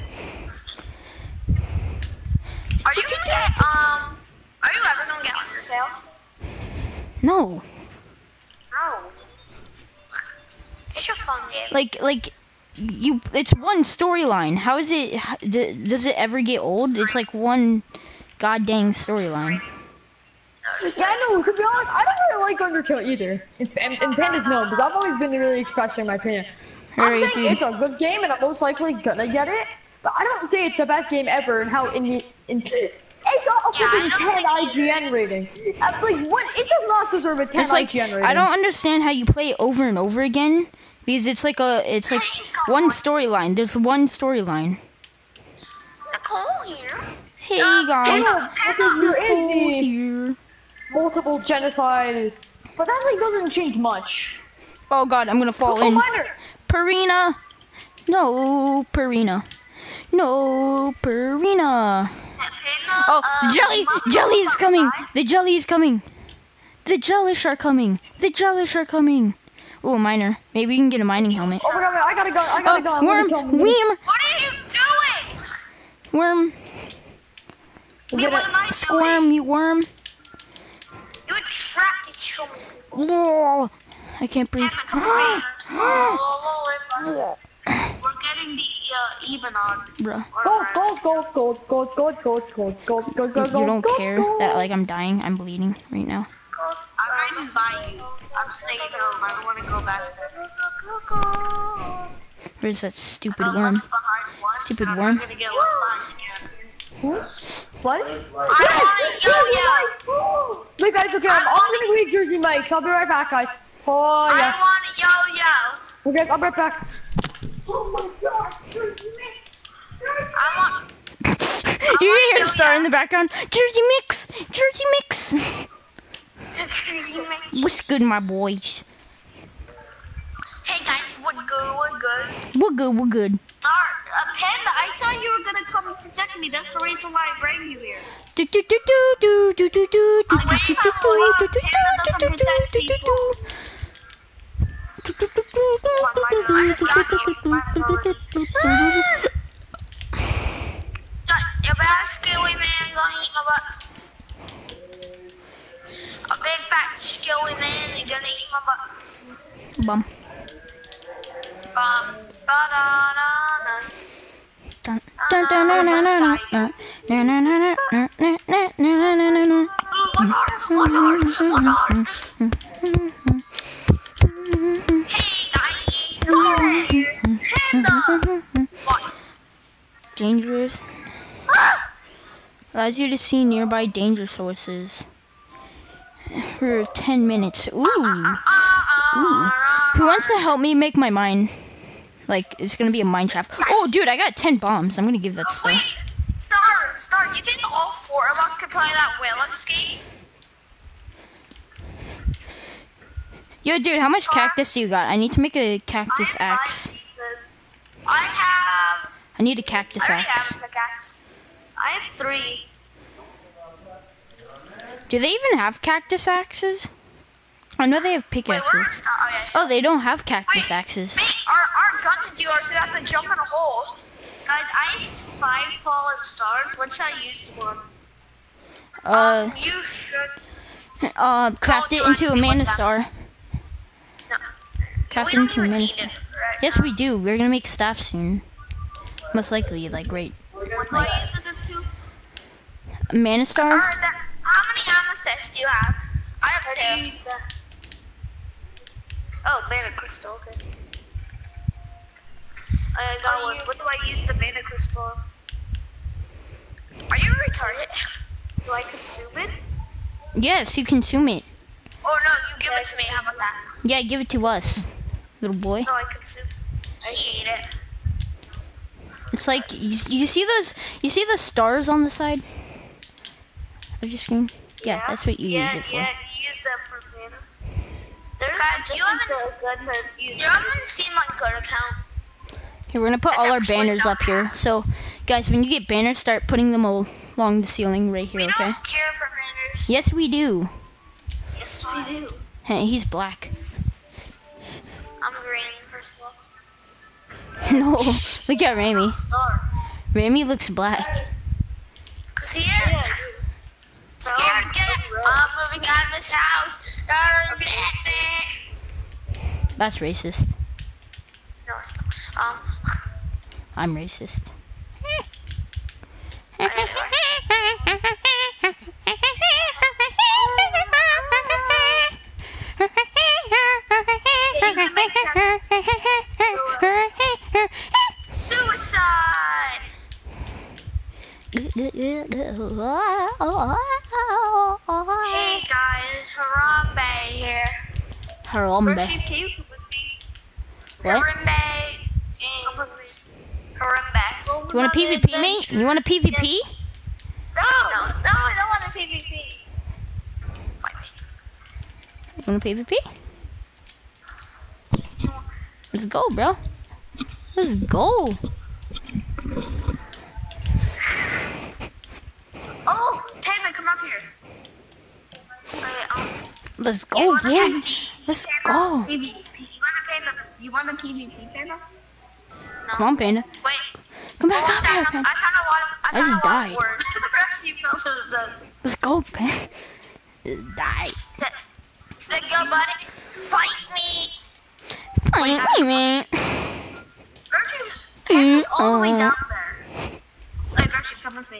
Are you gonna get, um, are you ever gonna get Undertale? No, No. It's a fun game. like, like, you, it's one storyline. How is it, how, d- does it ever get old? It's like one god dang storyline. Yeah, no, to be honest, I don't really like Undertale either. And, and, and Pandas know, because I've always been really expressive in my opinion. I'm Alright, saying dude. it's a good game, and I'm most likely gonna get it, but I don't say it's the best game ever, and how in the... In, it got a Yeah, I freaking don't ten I G N rating. That's like, what? It does not deserve a ten It's like, I G N rating. I don't understand how you play it over and over again, because it's like a, it's like one storyline. There's one storyline. Nicole here. Hey guys, Yeah, because there is Nicole the here. multiple genocide, but that like doesn't change much. Oh God, I'm gonna fall Oh, in. minor! Purina! No, Purina. No, Purina. Oh, the jelly! Jelly is coming! The jelly is coming! The jellish are coming! The jellish are coming! Oh, miner. Maybe we can get a mining helmet. Oh my god, I gotta go, I gotta go. Oh, I'm worm! gonna kill him. Weem! What are you doing? Worm! Me, what am I doing? Squirm, you worm! You attracted children. Oh, I can't breathe. We're getting the uh, even on. Bruh. Gold, gold, gold, gold, gold, gold, gold, gold, gold, gold, You, gold, you don't gold, care gold. that like I'm dying, I'm bleeding right now. I'm not even buying you. I'm staying home. I don't want to go back. Where's that stupid I got worm? left behind once, Stupid and worm. I'm not gonna get left behind again. What? I want a yo-yo. Wait guys, okay, I'm, I'm gonna read Jersey Mike's. I'll be right back, guys. Oh I yeah. want a yo-yo. Okay, I'll be right back. Oh my god, Jersey Mike. I want. You want hear yo-yo. Star in the background? Jersey Mix! Jersey Mix! What's good, my boys? Hey guys, what good? What good? We're good, we're good. Star, uh, Panda, I thought you were gonna come and protect me. That's the reason why I bring you here. Do do do do do do do do do do I'm do raised do on the rock. do do Panda doesn't do protect do do people. do. Come on, Mike, I just got here. Your bad skilly man gonna eat my butt. A big fat skilly man is gonna eat my butt. Bum. Bum. Ba-da-da-da. Dun, dun, dun, dun, dun, dun, dun. Dun, dun, dun, dun, dun, dun, dun, dun, dun, dun. Hey guys, sorry. Panda. What? Dangerous. Allows you to see nearby danger sources for ten minutes. Ooh. Ooh. Who wants to help me make my mine? Like, it's gonna be a mine shaft. Oh, dude, I got ten bombs. I'm gonna give that to Wait, Star, Star, you think all four of us could play that whale escape? Yo, dude, how much cactus do you got? I need to make a cactus I have axe. five seasons. I have. I need a cactus I already axe. have a pickaxe. I have three. Do they even have cactus axes? I know they have Wait, where pickaxes. is Star? Okay. Oh, they don't have cactus Wait, axes. Mate, our, our guns do ours, so we have to jump in a hole. Guys, I have five fallen stars. When should I use one? Uh, um, you should. uh, craft Don't it do into a anything mana with that. star. No. Craft we it don't into a even mana need star. it right Yes, now. we do. We're gonna make staff soon. Most likely, like, right. What do I use it to? A mana star? Alright, then, how many amethysts do you have? I have two. Oh, mana crystal, okay. I got one. What do I use the mana crystal? Are you retarded? Do I consume it? Yes, you consume it. Oh no, you give it to me. How about that? Yeah, give it to us, little boy. No, I consume it. I hate it. It's like, you, you see those, you see the stars on the side of your screen? Yeah, that's what you yeah, use it for. Yeah, you use them for mana. There's Guys, just you like haven't, the gun that you You haven't seen my good account. Here, we're gonna put That's all our actually banners not up here. So, guys, when you get banners, start putting them all along the ceiling right here, We okay? don't care for banners. Yes, we do. Yes, we do. Hey, he's black. I'm green, first of all. No, look at Ramy. Star. Ramy looks black. Cause he is. Yeah, scared, get it. I'm moving out of this house. That's racist. No, it's not. Um, I'm racist. Suicide! Hey guys, Harambe here. Harambe. First, can you come with me? What? Harambe. Come with me. Harambe. You want a PvP, mate? You want a PvP? No, no, no, I don't want a PvP. Fight me. You want a PvP? Let's go, bro. Let's go. Oh, Panda, come up here. Okay, um, Let's you go, wanna boy. PvP? Let's Panda? go. PvP. You want a Panda? You want a PvP, Panda? No. Come on, Panda. Wait. Come back One up here, second, Panda. I found a lot of, I I found just a lot died. of words. You felt it was done. Let's go, Panda. Die. Then go, buddy. Fight me. Fight me, man. Virtue, Panda's all the way Uh, down there. Wait, Virtue, come with me.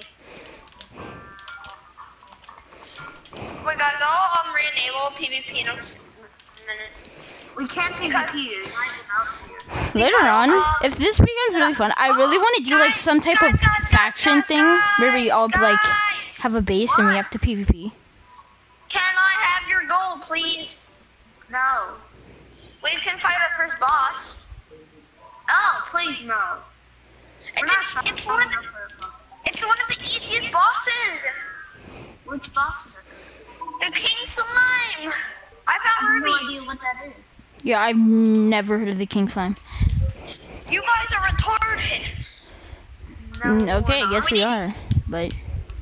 Wait, guys, I'll um, re-enable PvP in a s- minute. We can't PvP. Later on, if this becomes really fun, I really want to do like some type of faction thing where we all like have a base and we have to PvP. Can I have your gold, please? No. We can fight our first boss. Oh, please no. It's, it's, it's, one of the, it's one of the easiest bosses. Which boss is it? The King Slime. I found rubies. I have no idea what that is. Yeah, I've never heard of the King Slime. You guys are retarded. Mm, okay, I guess we we need- are, but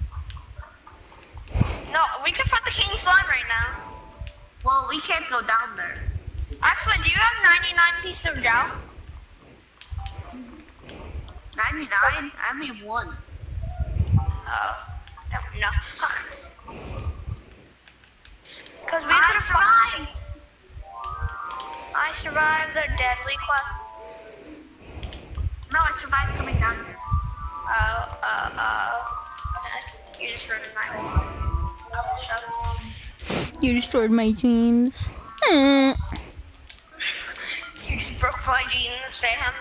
No, we can fight the King Slime right now. Well, we can't go down there. Actually, do you have ninety-nine pieces of gel? ninety-nine? I only have one. Oh, no. Because we could have survived. I survived the deadly quest. No, I survived coming down here. Uh, uh, uh. Okay. You just ruined my whole show. You destroyed my dreams. Mm. You just broke my jeans, fam.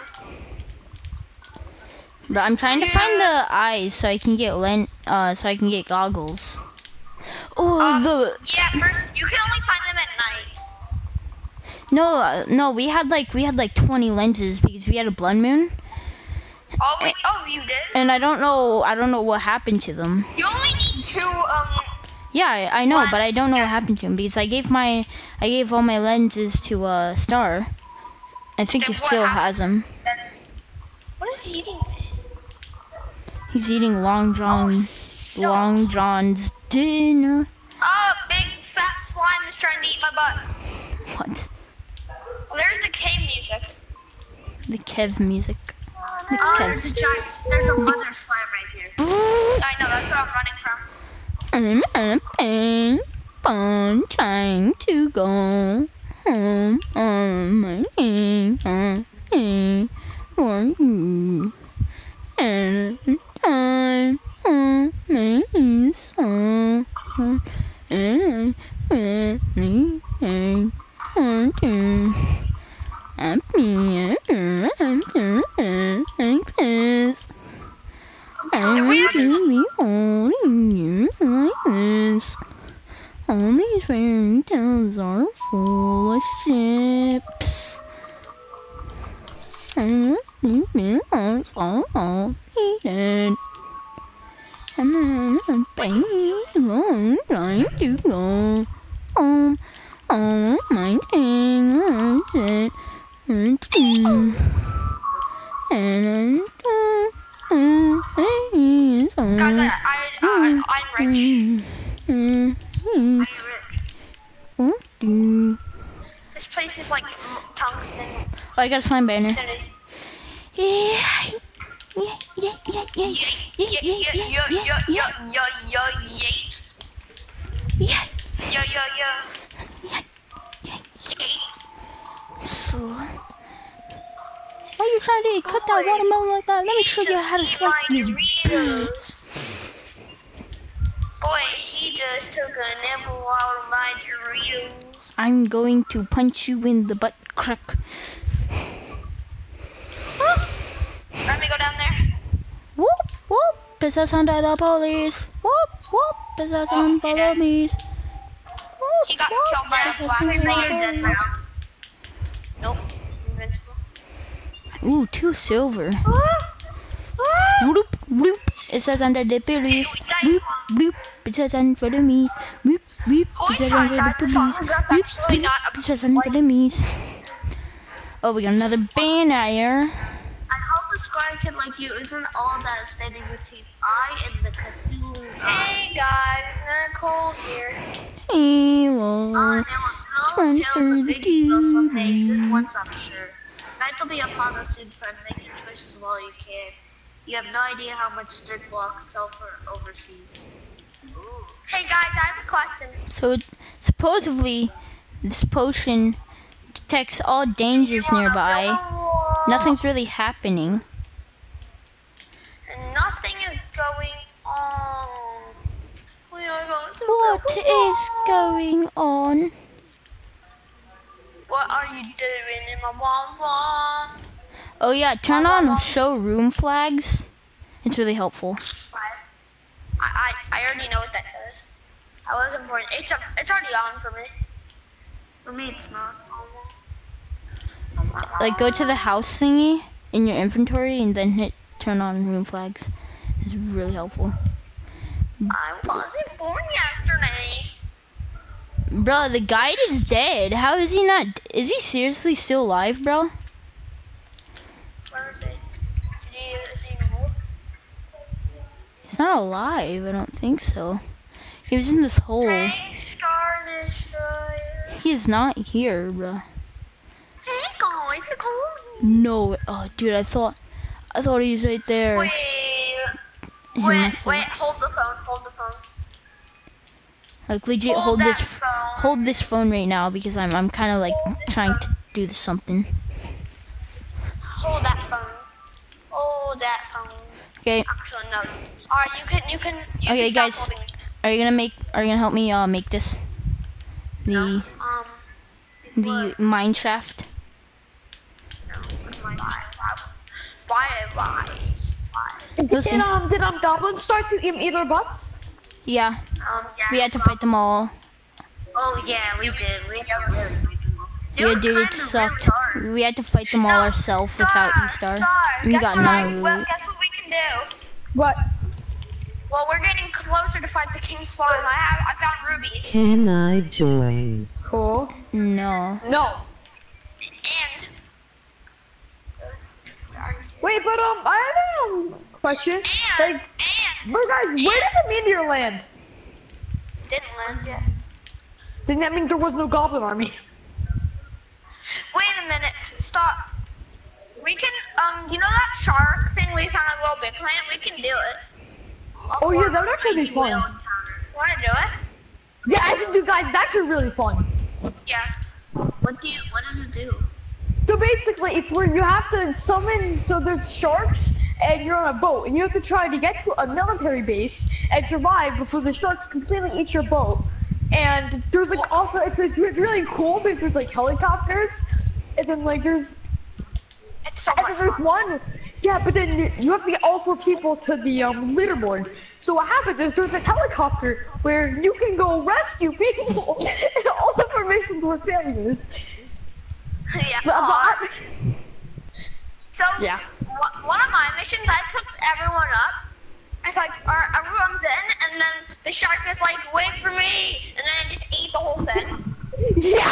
But I'm trying to find the eyes so I can get lent, uh, so I can get goggles. Oh, Um, the yeah, first you can only find them at night. no, uh, no, we had like we had like twenty lenses because we had a blood moon, Oh, we, oh, you did? and I don't know, I don't know what happened to them. You only need two, um... Yeah, I, I know, but I don't know what Lenses. happened to him because I gave my, I gave all my lenses to uh, Star. I think he Then what still happened? has them. Then, what is he eating? He's eating Long John's, so- Long John's dinner. Oh, big fat slime is trying to eat my butt. What? Well, there's the K music. The Kev music. The Oh, Kev. there's a giant, there's a mother slime right here. I know, that's where I'm running from. I'm on a plane, I'm trying to go home on my way on me for you. And the time on my song, and I really hate on you. I'm me, I'm like this. I want to be holding you like this. All these fairy tales are full of ships. And you belong so all needed. And then I'm baby, trying to go home. All my things are said and true. And I Guys, I, I, uh, I'm rich. I'm rich. This place is like tungsten. Oh, I got a slime banner. City. Yeah, yeah, yeah, yeah, yeah, Yeah, yeah, yeah, yeah, yeah, yeah, yeah, yeah, yeah, yeah, yeah, yeah. yeah, Yeah, yeah, yeah. yeah, yeah. Skate. So, why are you trying to cut that watermelon like that? Let me show you how to slice this. Doritos. Boy, he just took a nibble out of my Doritos. I'm going to punch you in the butt crack. Let me go down there. Whoop, whoop, business under the police. Whoop, whoop, business Oh, under he the did. police. He got killed by a black slime. Nope. Invincible. Ooh, two silver. Whoop, whoop, it says under the police. Whoop, whoop, it says under the meat. Whoop, whoop, it says under the police. That's Whoop, actually whoop, not a it says under the meat. Oh, we got another banner. I hope a square kid like you isn't all that is standing between I and the Cthulhu's Hey guys, it's not cold here. Evil. Uh, now tell tales of big evil someday, good ones I'm sure. Night will be upon us soon, friend, making choices while you can. You have no idea how much dirt blocks sell for overseas. Ooh. Hey guys, I have a question. So it, supposedly, this potion detects all dangers nearby. Nothing's really happening. And nothing is going on. We are going to What build a is wall. going on? What are you doing in my wom wom? Oh yeah, turn on show room flags. It's really helpful. I, I I already know what that does. I wasn't born. It's a, it's already on for me. For me, it's not. Like go to the house thingy in your inventory and then hit turn on room flags. It's really helpful. I wasn't born yesterday. Bro, the guide is dead. How is he not? Is he seriously still alive, bro? Where is it? Did he, is he in the hole? He's not alive. I don't think so. He was in this hole. Hey, Star Destroyer. He is not here, bro. Hey, guys, the cold. No. Oh, dude, I thought, I thought he was right there. Wait, He wait, must have- wait, hold the phone, hold the phone. Like legit, Hold hold that this, phone. hold this phone right now because I'm, I'm kind of like Hold this trying phone. to do something. Hold that phone. Hold that phone. Okay, Actually, no. Alright, you can, you can, you okay, can stop guys, holding. are you gonna make, are you gonna help me uh make this, the, Um, the mine shaft? why, why, why, why? Did Listen. um did um goblins start to eat, eat our butts? Yeah, Um, yeah. we had to fight them all. Oh yeah, we did. We never really fight them all. They Yeah, were dude, kinda it sucked. Really hard. We had to fight them all No, ourselves Star, without you, Star. Star, And you guess got what I, none of the well, loot. guess what we can do? What? Well, we're getting closer to fight the king slime. I have, I found rubies. Can I join? Cool. No. No. And Wait, but um, I have a um, question. and Like, and but guys, where did the meteor land? didn't land yet. Didn't that mean there was no goblin army? Wait a minute. Stop. We can um, you know that shark thing we found at Little Big Planet? We can do it. Oh yeah, that would actually be fun. Wanna do it? Yeah, I can do, guys. That's actually really fun. Yeah. What do you? What does it do? So basically, if we're, you have to summon, so there's sharks, and you're on a boat, and you have to try to get to a military base and survive before the sharks completely eat your boat. And there's like also, it's, it's really cool because there's like helicopters, and then like there's, It's so and much then there's fun. one, yeah, but then you- you have to get all four people to the um, leaderboard. So what happens is there's a helicopter where you can go rescue people, and all the formations were failures. Yeah. But, aw. but, So Yeah. wh- one of my missions, I picked everyone up. It's like our, everyone's in, and then the shark is like, "Wait for me," and then it just ate the whole thing. Yeah!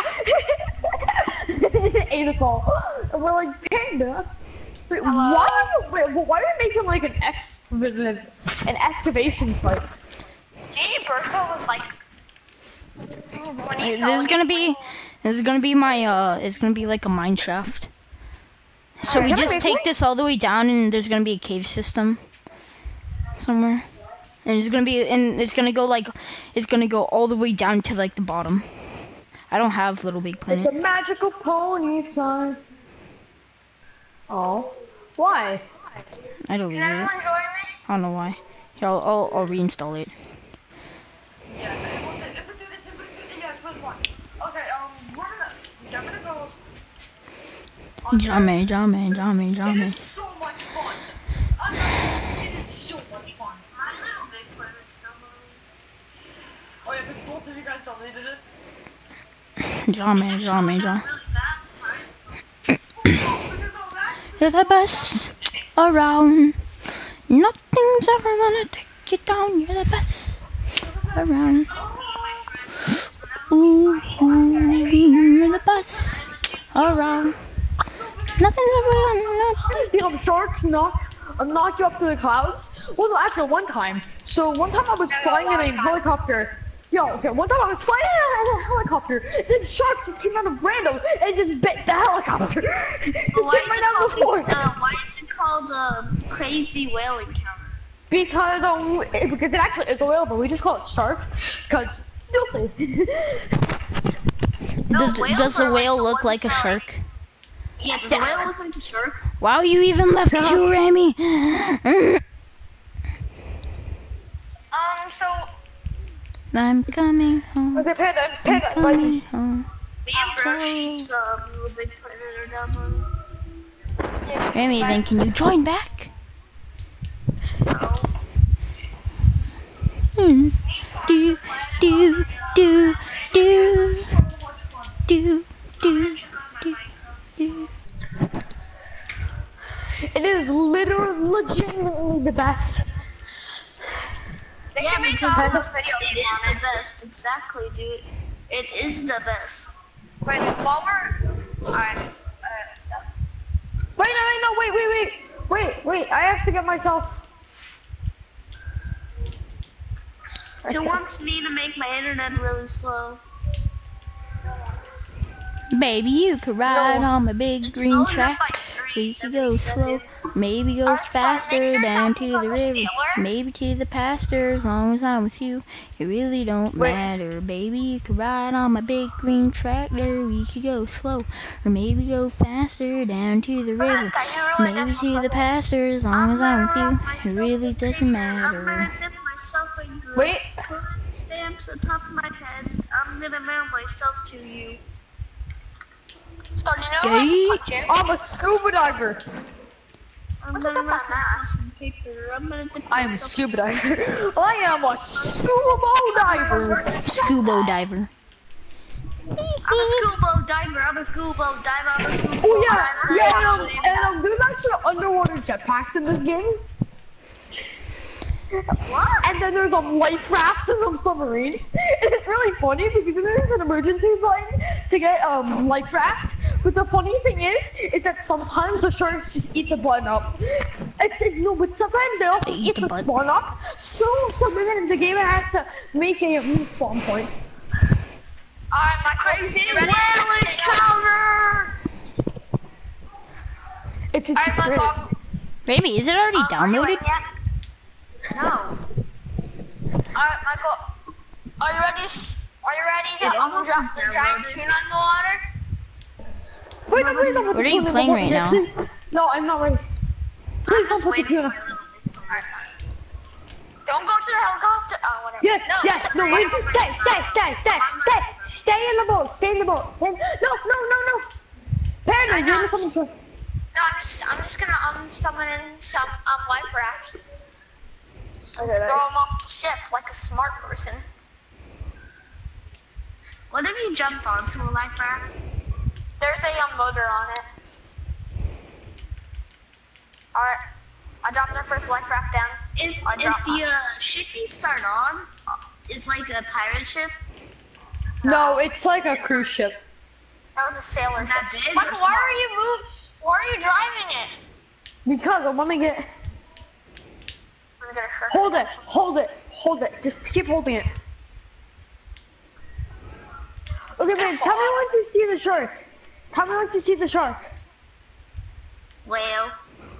Ate us all. And we're like, Panda? Wait, Hello? why are you, wait, why are you making like an excavative, an excavation site? Jamie Burko was like, when he This saw is me gonna be, playing- this is gonna be my, uh, it's gonna be like a mine shaft. So we Alright, just wait, take wait. this all the way down, and there's gonna be a cave system somewhere, and it's gonna be, and it's gonna go like, it's gonna go all the way down to like the bottom. I don't have Little Big It's Planet. a magical pony sign. Oh. Why? I don't Can need it. everyone join me? I don't know why. Here, I'll, I'll, I'll reinstall it. Yeah, okay, um, we're gonna, I'm gonna go. Jammy, jammy, jammy, jammy. so much fun. I'm not, it is so much fun. My Little Big Planet's still moving. Oh yeah, because both of you guys deleted it. Jammy, jammy, jammy. Really fast, surprisingly. You're the best around. Nothing's ever gonna take you down. You're the best around. Ooh, ooh, you're the best around. Nothing's ever gonna take. The um, sharks knock, uh, knock you up to the clouds. Well, no, after one time. So one time I was No, flying a lot in of a times. helicopter. Yo, okay, one time I was flying in a helicopter. Then sharks just came out of random and just bit the helicopter. But why Just is right it out of the called? floor. Uh, why is it called uh, Crazy Whale Encounter? Because um, it, because it actually is a whale, but we just call it sharks. Cause you'll see. No, Does, whales does the are like whale the look ones like a that- shark? Yeah, does the whale look like a shark? Wow, you even left Yeah. too, Remy. Um, so I'm coming home. Okay, panda, I'm panda, coming like, home. me and Bro Sheep's uh, Little Big Planet are downloading. Remy, then can you join back? No. Hmm. Do, do, do, do, do, do, do, do. it is literally legitimately the best. They Yeah, should make because a that's- video It game is on the it. best, exactly, dude. It is the best. Wait, while we're alright, uh, stop. Wait, no, wait, no, wait, wait, wait, wait, wait. I have to get myself. It wants me to make my internet really slow. Baby, you could ride No. on my big It's green going up track. by three. We could go slow, maybe go Alright, start faster making down yourself to look the like a river, sailor. maybe to the pasture. As long as I'm with you, it really don't Wait. matter. Baby, you could ride on my big green tractor. We could go slow, or maybe go faster down to the river, maybe to the pasture. As long as I'm with you, it really doesn't matter. I'm gonna dip myself in glue. Wait. Put stamps on top of my head. I'm gonna mail myself to you. Start, you know I Yay. can punch you. I'm a scuba diver. I'm Look gonna at wrap that myself mask. in paper. I'm gonna dip I am a myself scuba diver. I am a scuba diver. Scuba diver. I'm a scuba diver. I'm a scuba diver. I'm a scuba Oh yeah, diver. yeah, and, um, and um, there's actually underwater jetpacks in this game. What? And then there's um life rafts in some submarine. And it's really funny because there's an emergency button to get um life rafts. But the funny thing is, is that sometimes the sharks just eat the button up. It's, it's no, but sometimes they also They eat, eat the the button. spawn up. So, so then the game has to make a respawn point. Alright, my crazy ready Whale encounter! It's it's Alright, great. Michael. Baby, is it already Um, are you downloaded? in yet? No. Alright, Michael. Are you ready? s- Are you ready to It um, almost drop is the giant downloaded. tuna in the water? Wait, no, please don't put What the are you tuna in the playing water right yet, now? please. No, I'm not ready. Please don't Just put the waiting tuna. for a little bit. Alright, fine. Don't go to the helicopter. Oh, whatever. Yes, no, yes, no, wait, stay, stay, stay, stay, stay, stay in the boat, stay in the boat, stay in, no, no, no, no. Panda, I you're know. in something. No, I'm just, I'm just gonna um summon in some um life rafts. Okay, Throw them off the ship like a smart person. What if you jump onto a life raft? There's a um, motor on it. Alright, I dropped their first life raft down. Is, I is dropped the uh, ship you start on? It's like a pirate ship? No, it's like a cruise ship. That was a sailor Is that ship. big or Michael, why small? are you move? Why are you driving it? Because I want to get, I'm gonna search hold it, hold it, hold it, just keep holding it. Okay, gonna man, tell me fall. once you see the shark. Tell me once you see the shark. Whale.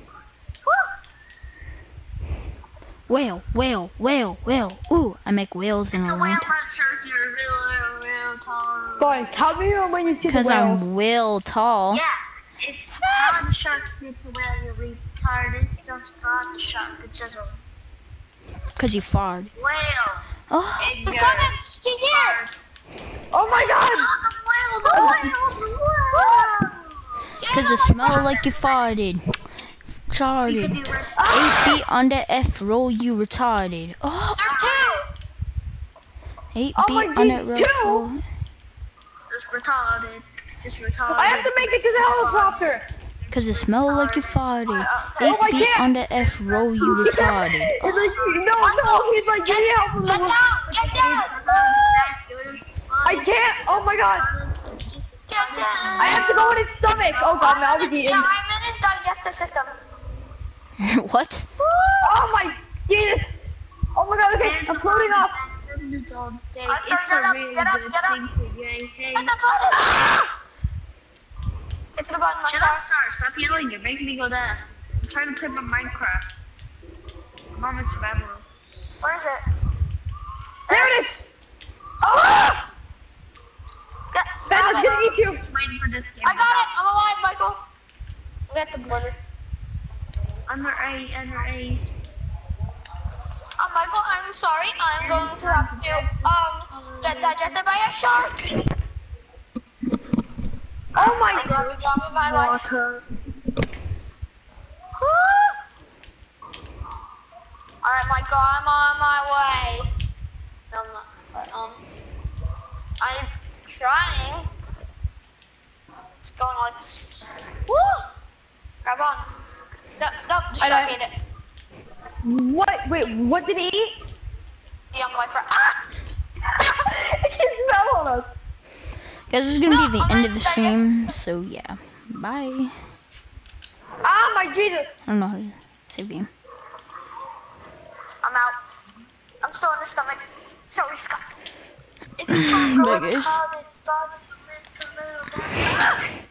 Whale, whale, whale, whale. Ooh, I make whales in It's a a whale, land. not shark. You're real, real, real tall. Fine, tell me when you see the Because whale. I'm whale tall. Yeah, it's how the shark gets the whale. You're retarded. It's just not the shark. It's just a Because you farted. whale. Oh, And He's you're coming! He's here! Oh my god! Oh, the whale! The whale! The whale! because it smell like you farted. Because Retarded. you were Eight feet under F roll, you retarded. Oh, There's two! eight Oh feet my under God, roll. two? roll. just retarded. Just retarded. I have to make it to the helicopter. Cause it smell like you farted. Okay. Eight Oh, I feet can't. under F roll, you retarded. It's like, no, no, he's like, Get, get help from get the down! Get down! I can't, oh my god. Get down! I have to go in its stomach. Oh god, now we Yeah, eaten. I'm in his digestive system. What? Oh my Jesus. Oh my god, okay, I'm floating off. It's I'm a sorry, really get up, good get up. thing for you. Hey, Get the button! Get to the button, my shut car. up, sir. Stop yelling. You're making me go deaf. I'm trying to play my Minecraft. I'm on my survival mode. Where is it? There it is. Ah! Get, Ben, grab I'm it. gonna eat you. Just waiting for this game. I got it! I'm alive, Michael. I'm at the border. Under A, under A. Uh, Michael, I'm sorry. I'm going to have to um get digested by a shark. Oh my I'm god. going down with my life. Water. Alright, Michael, I'm on my way. No, I'm not. But, um, I'm trying. What's going on? Woo! Grab on. No, no, the I shark know. ate it. What? Wait, what did he eat? The young lifer. Ah! It can smell on us. Guys, this is gonna No, be the I'm end not of the digestive. stream. So yeah, bye. Ah, my Jesus. I don't know how to save game. I'm out. I'm still in the stomach. So disgusting. Bye, guys. It's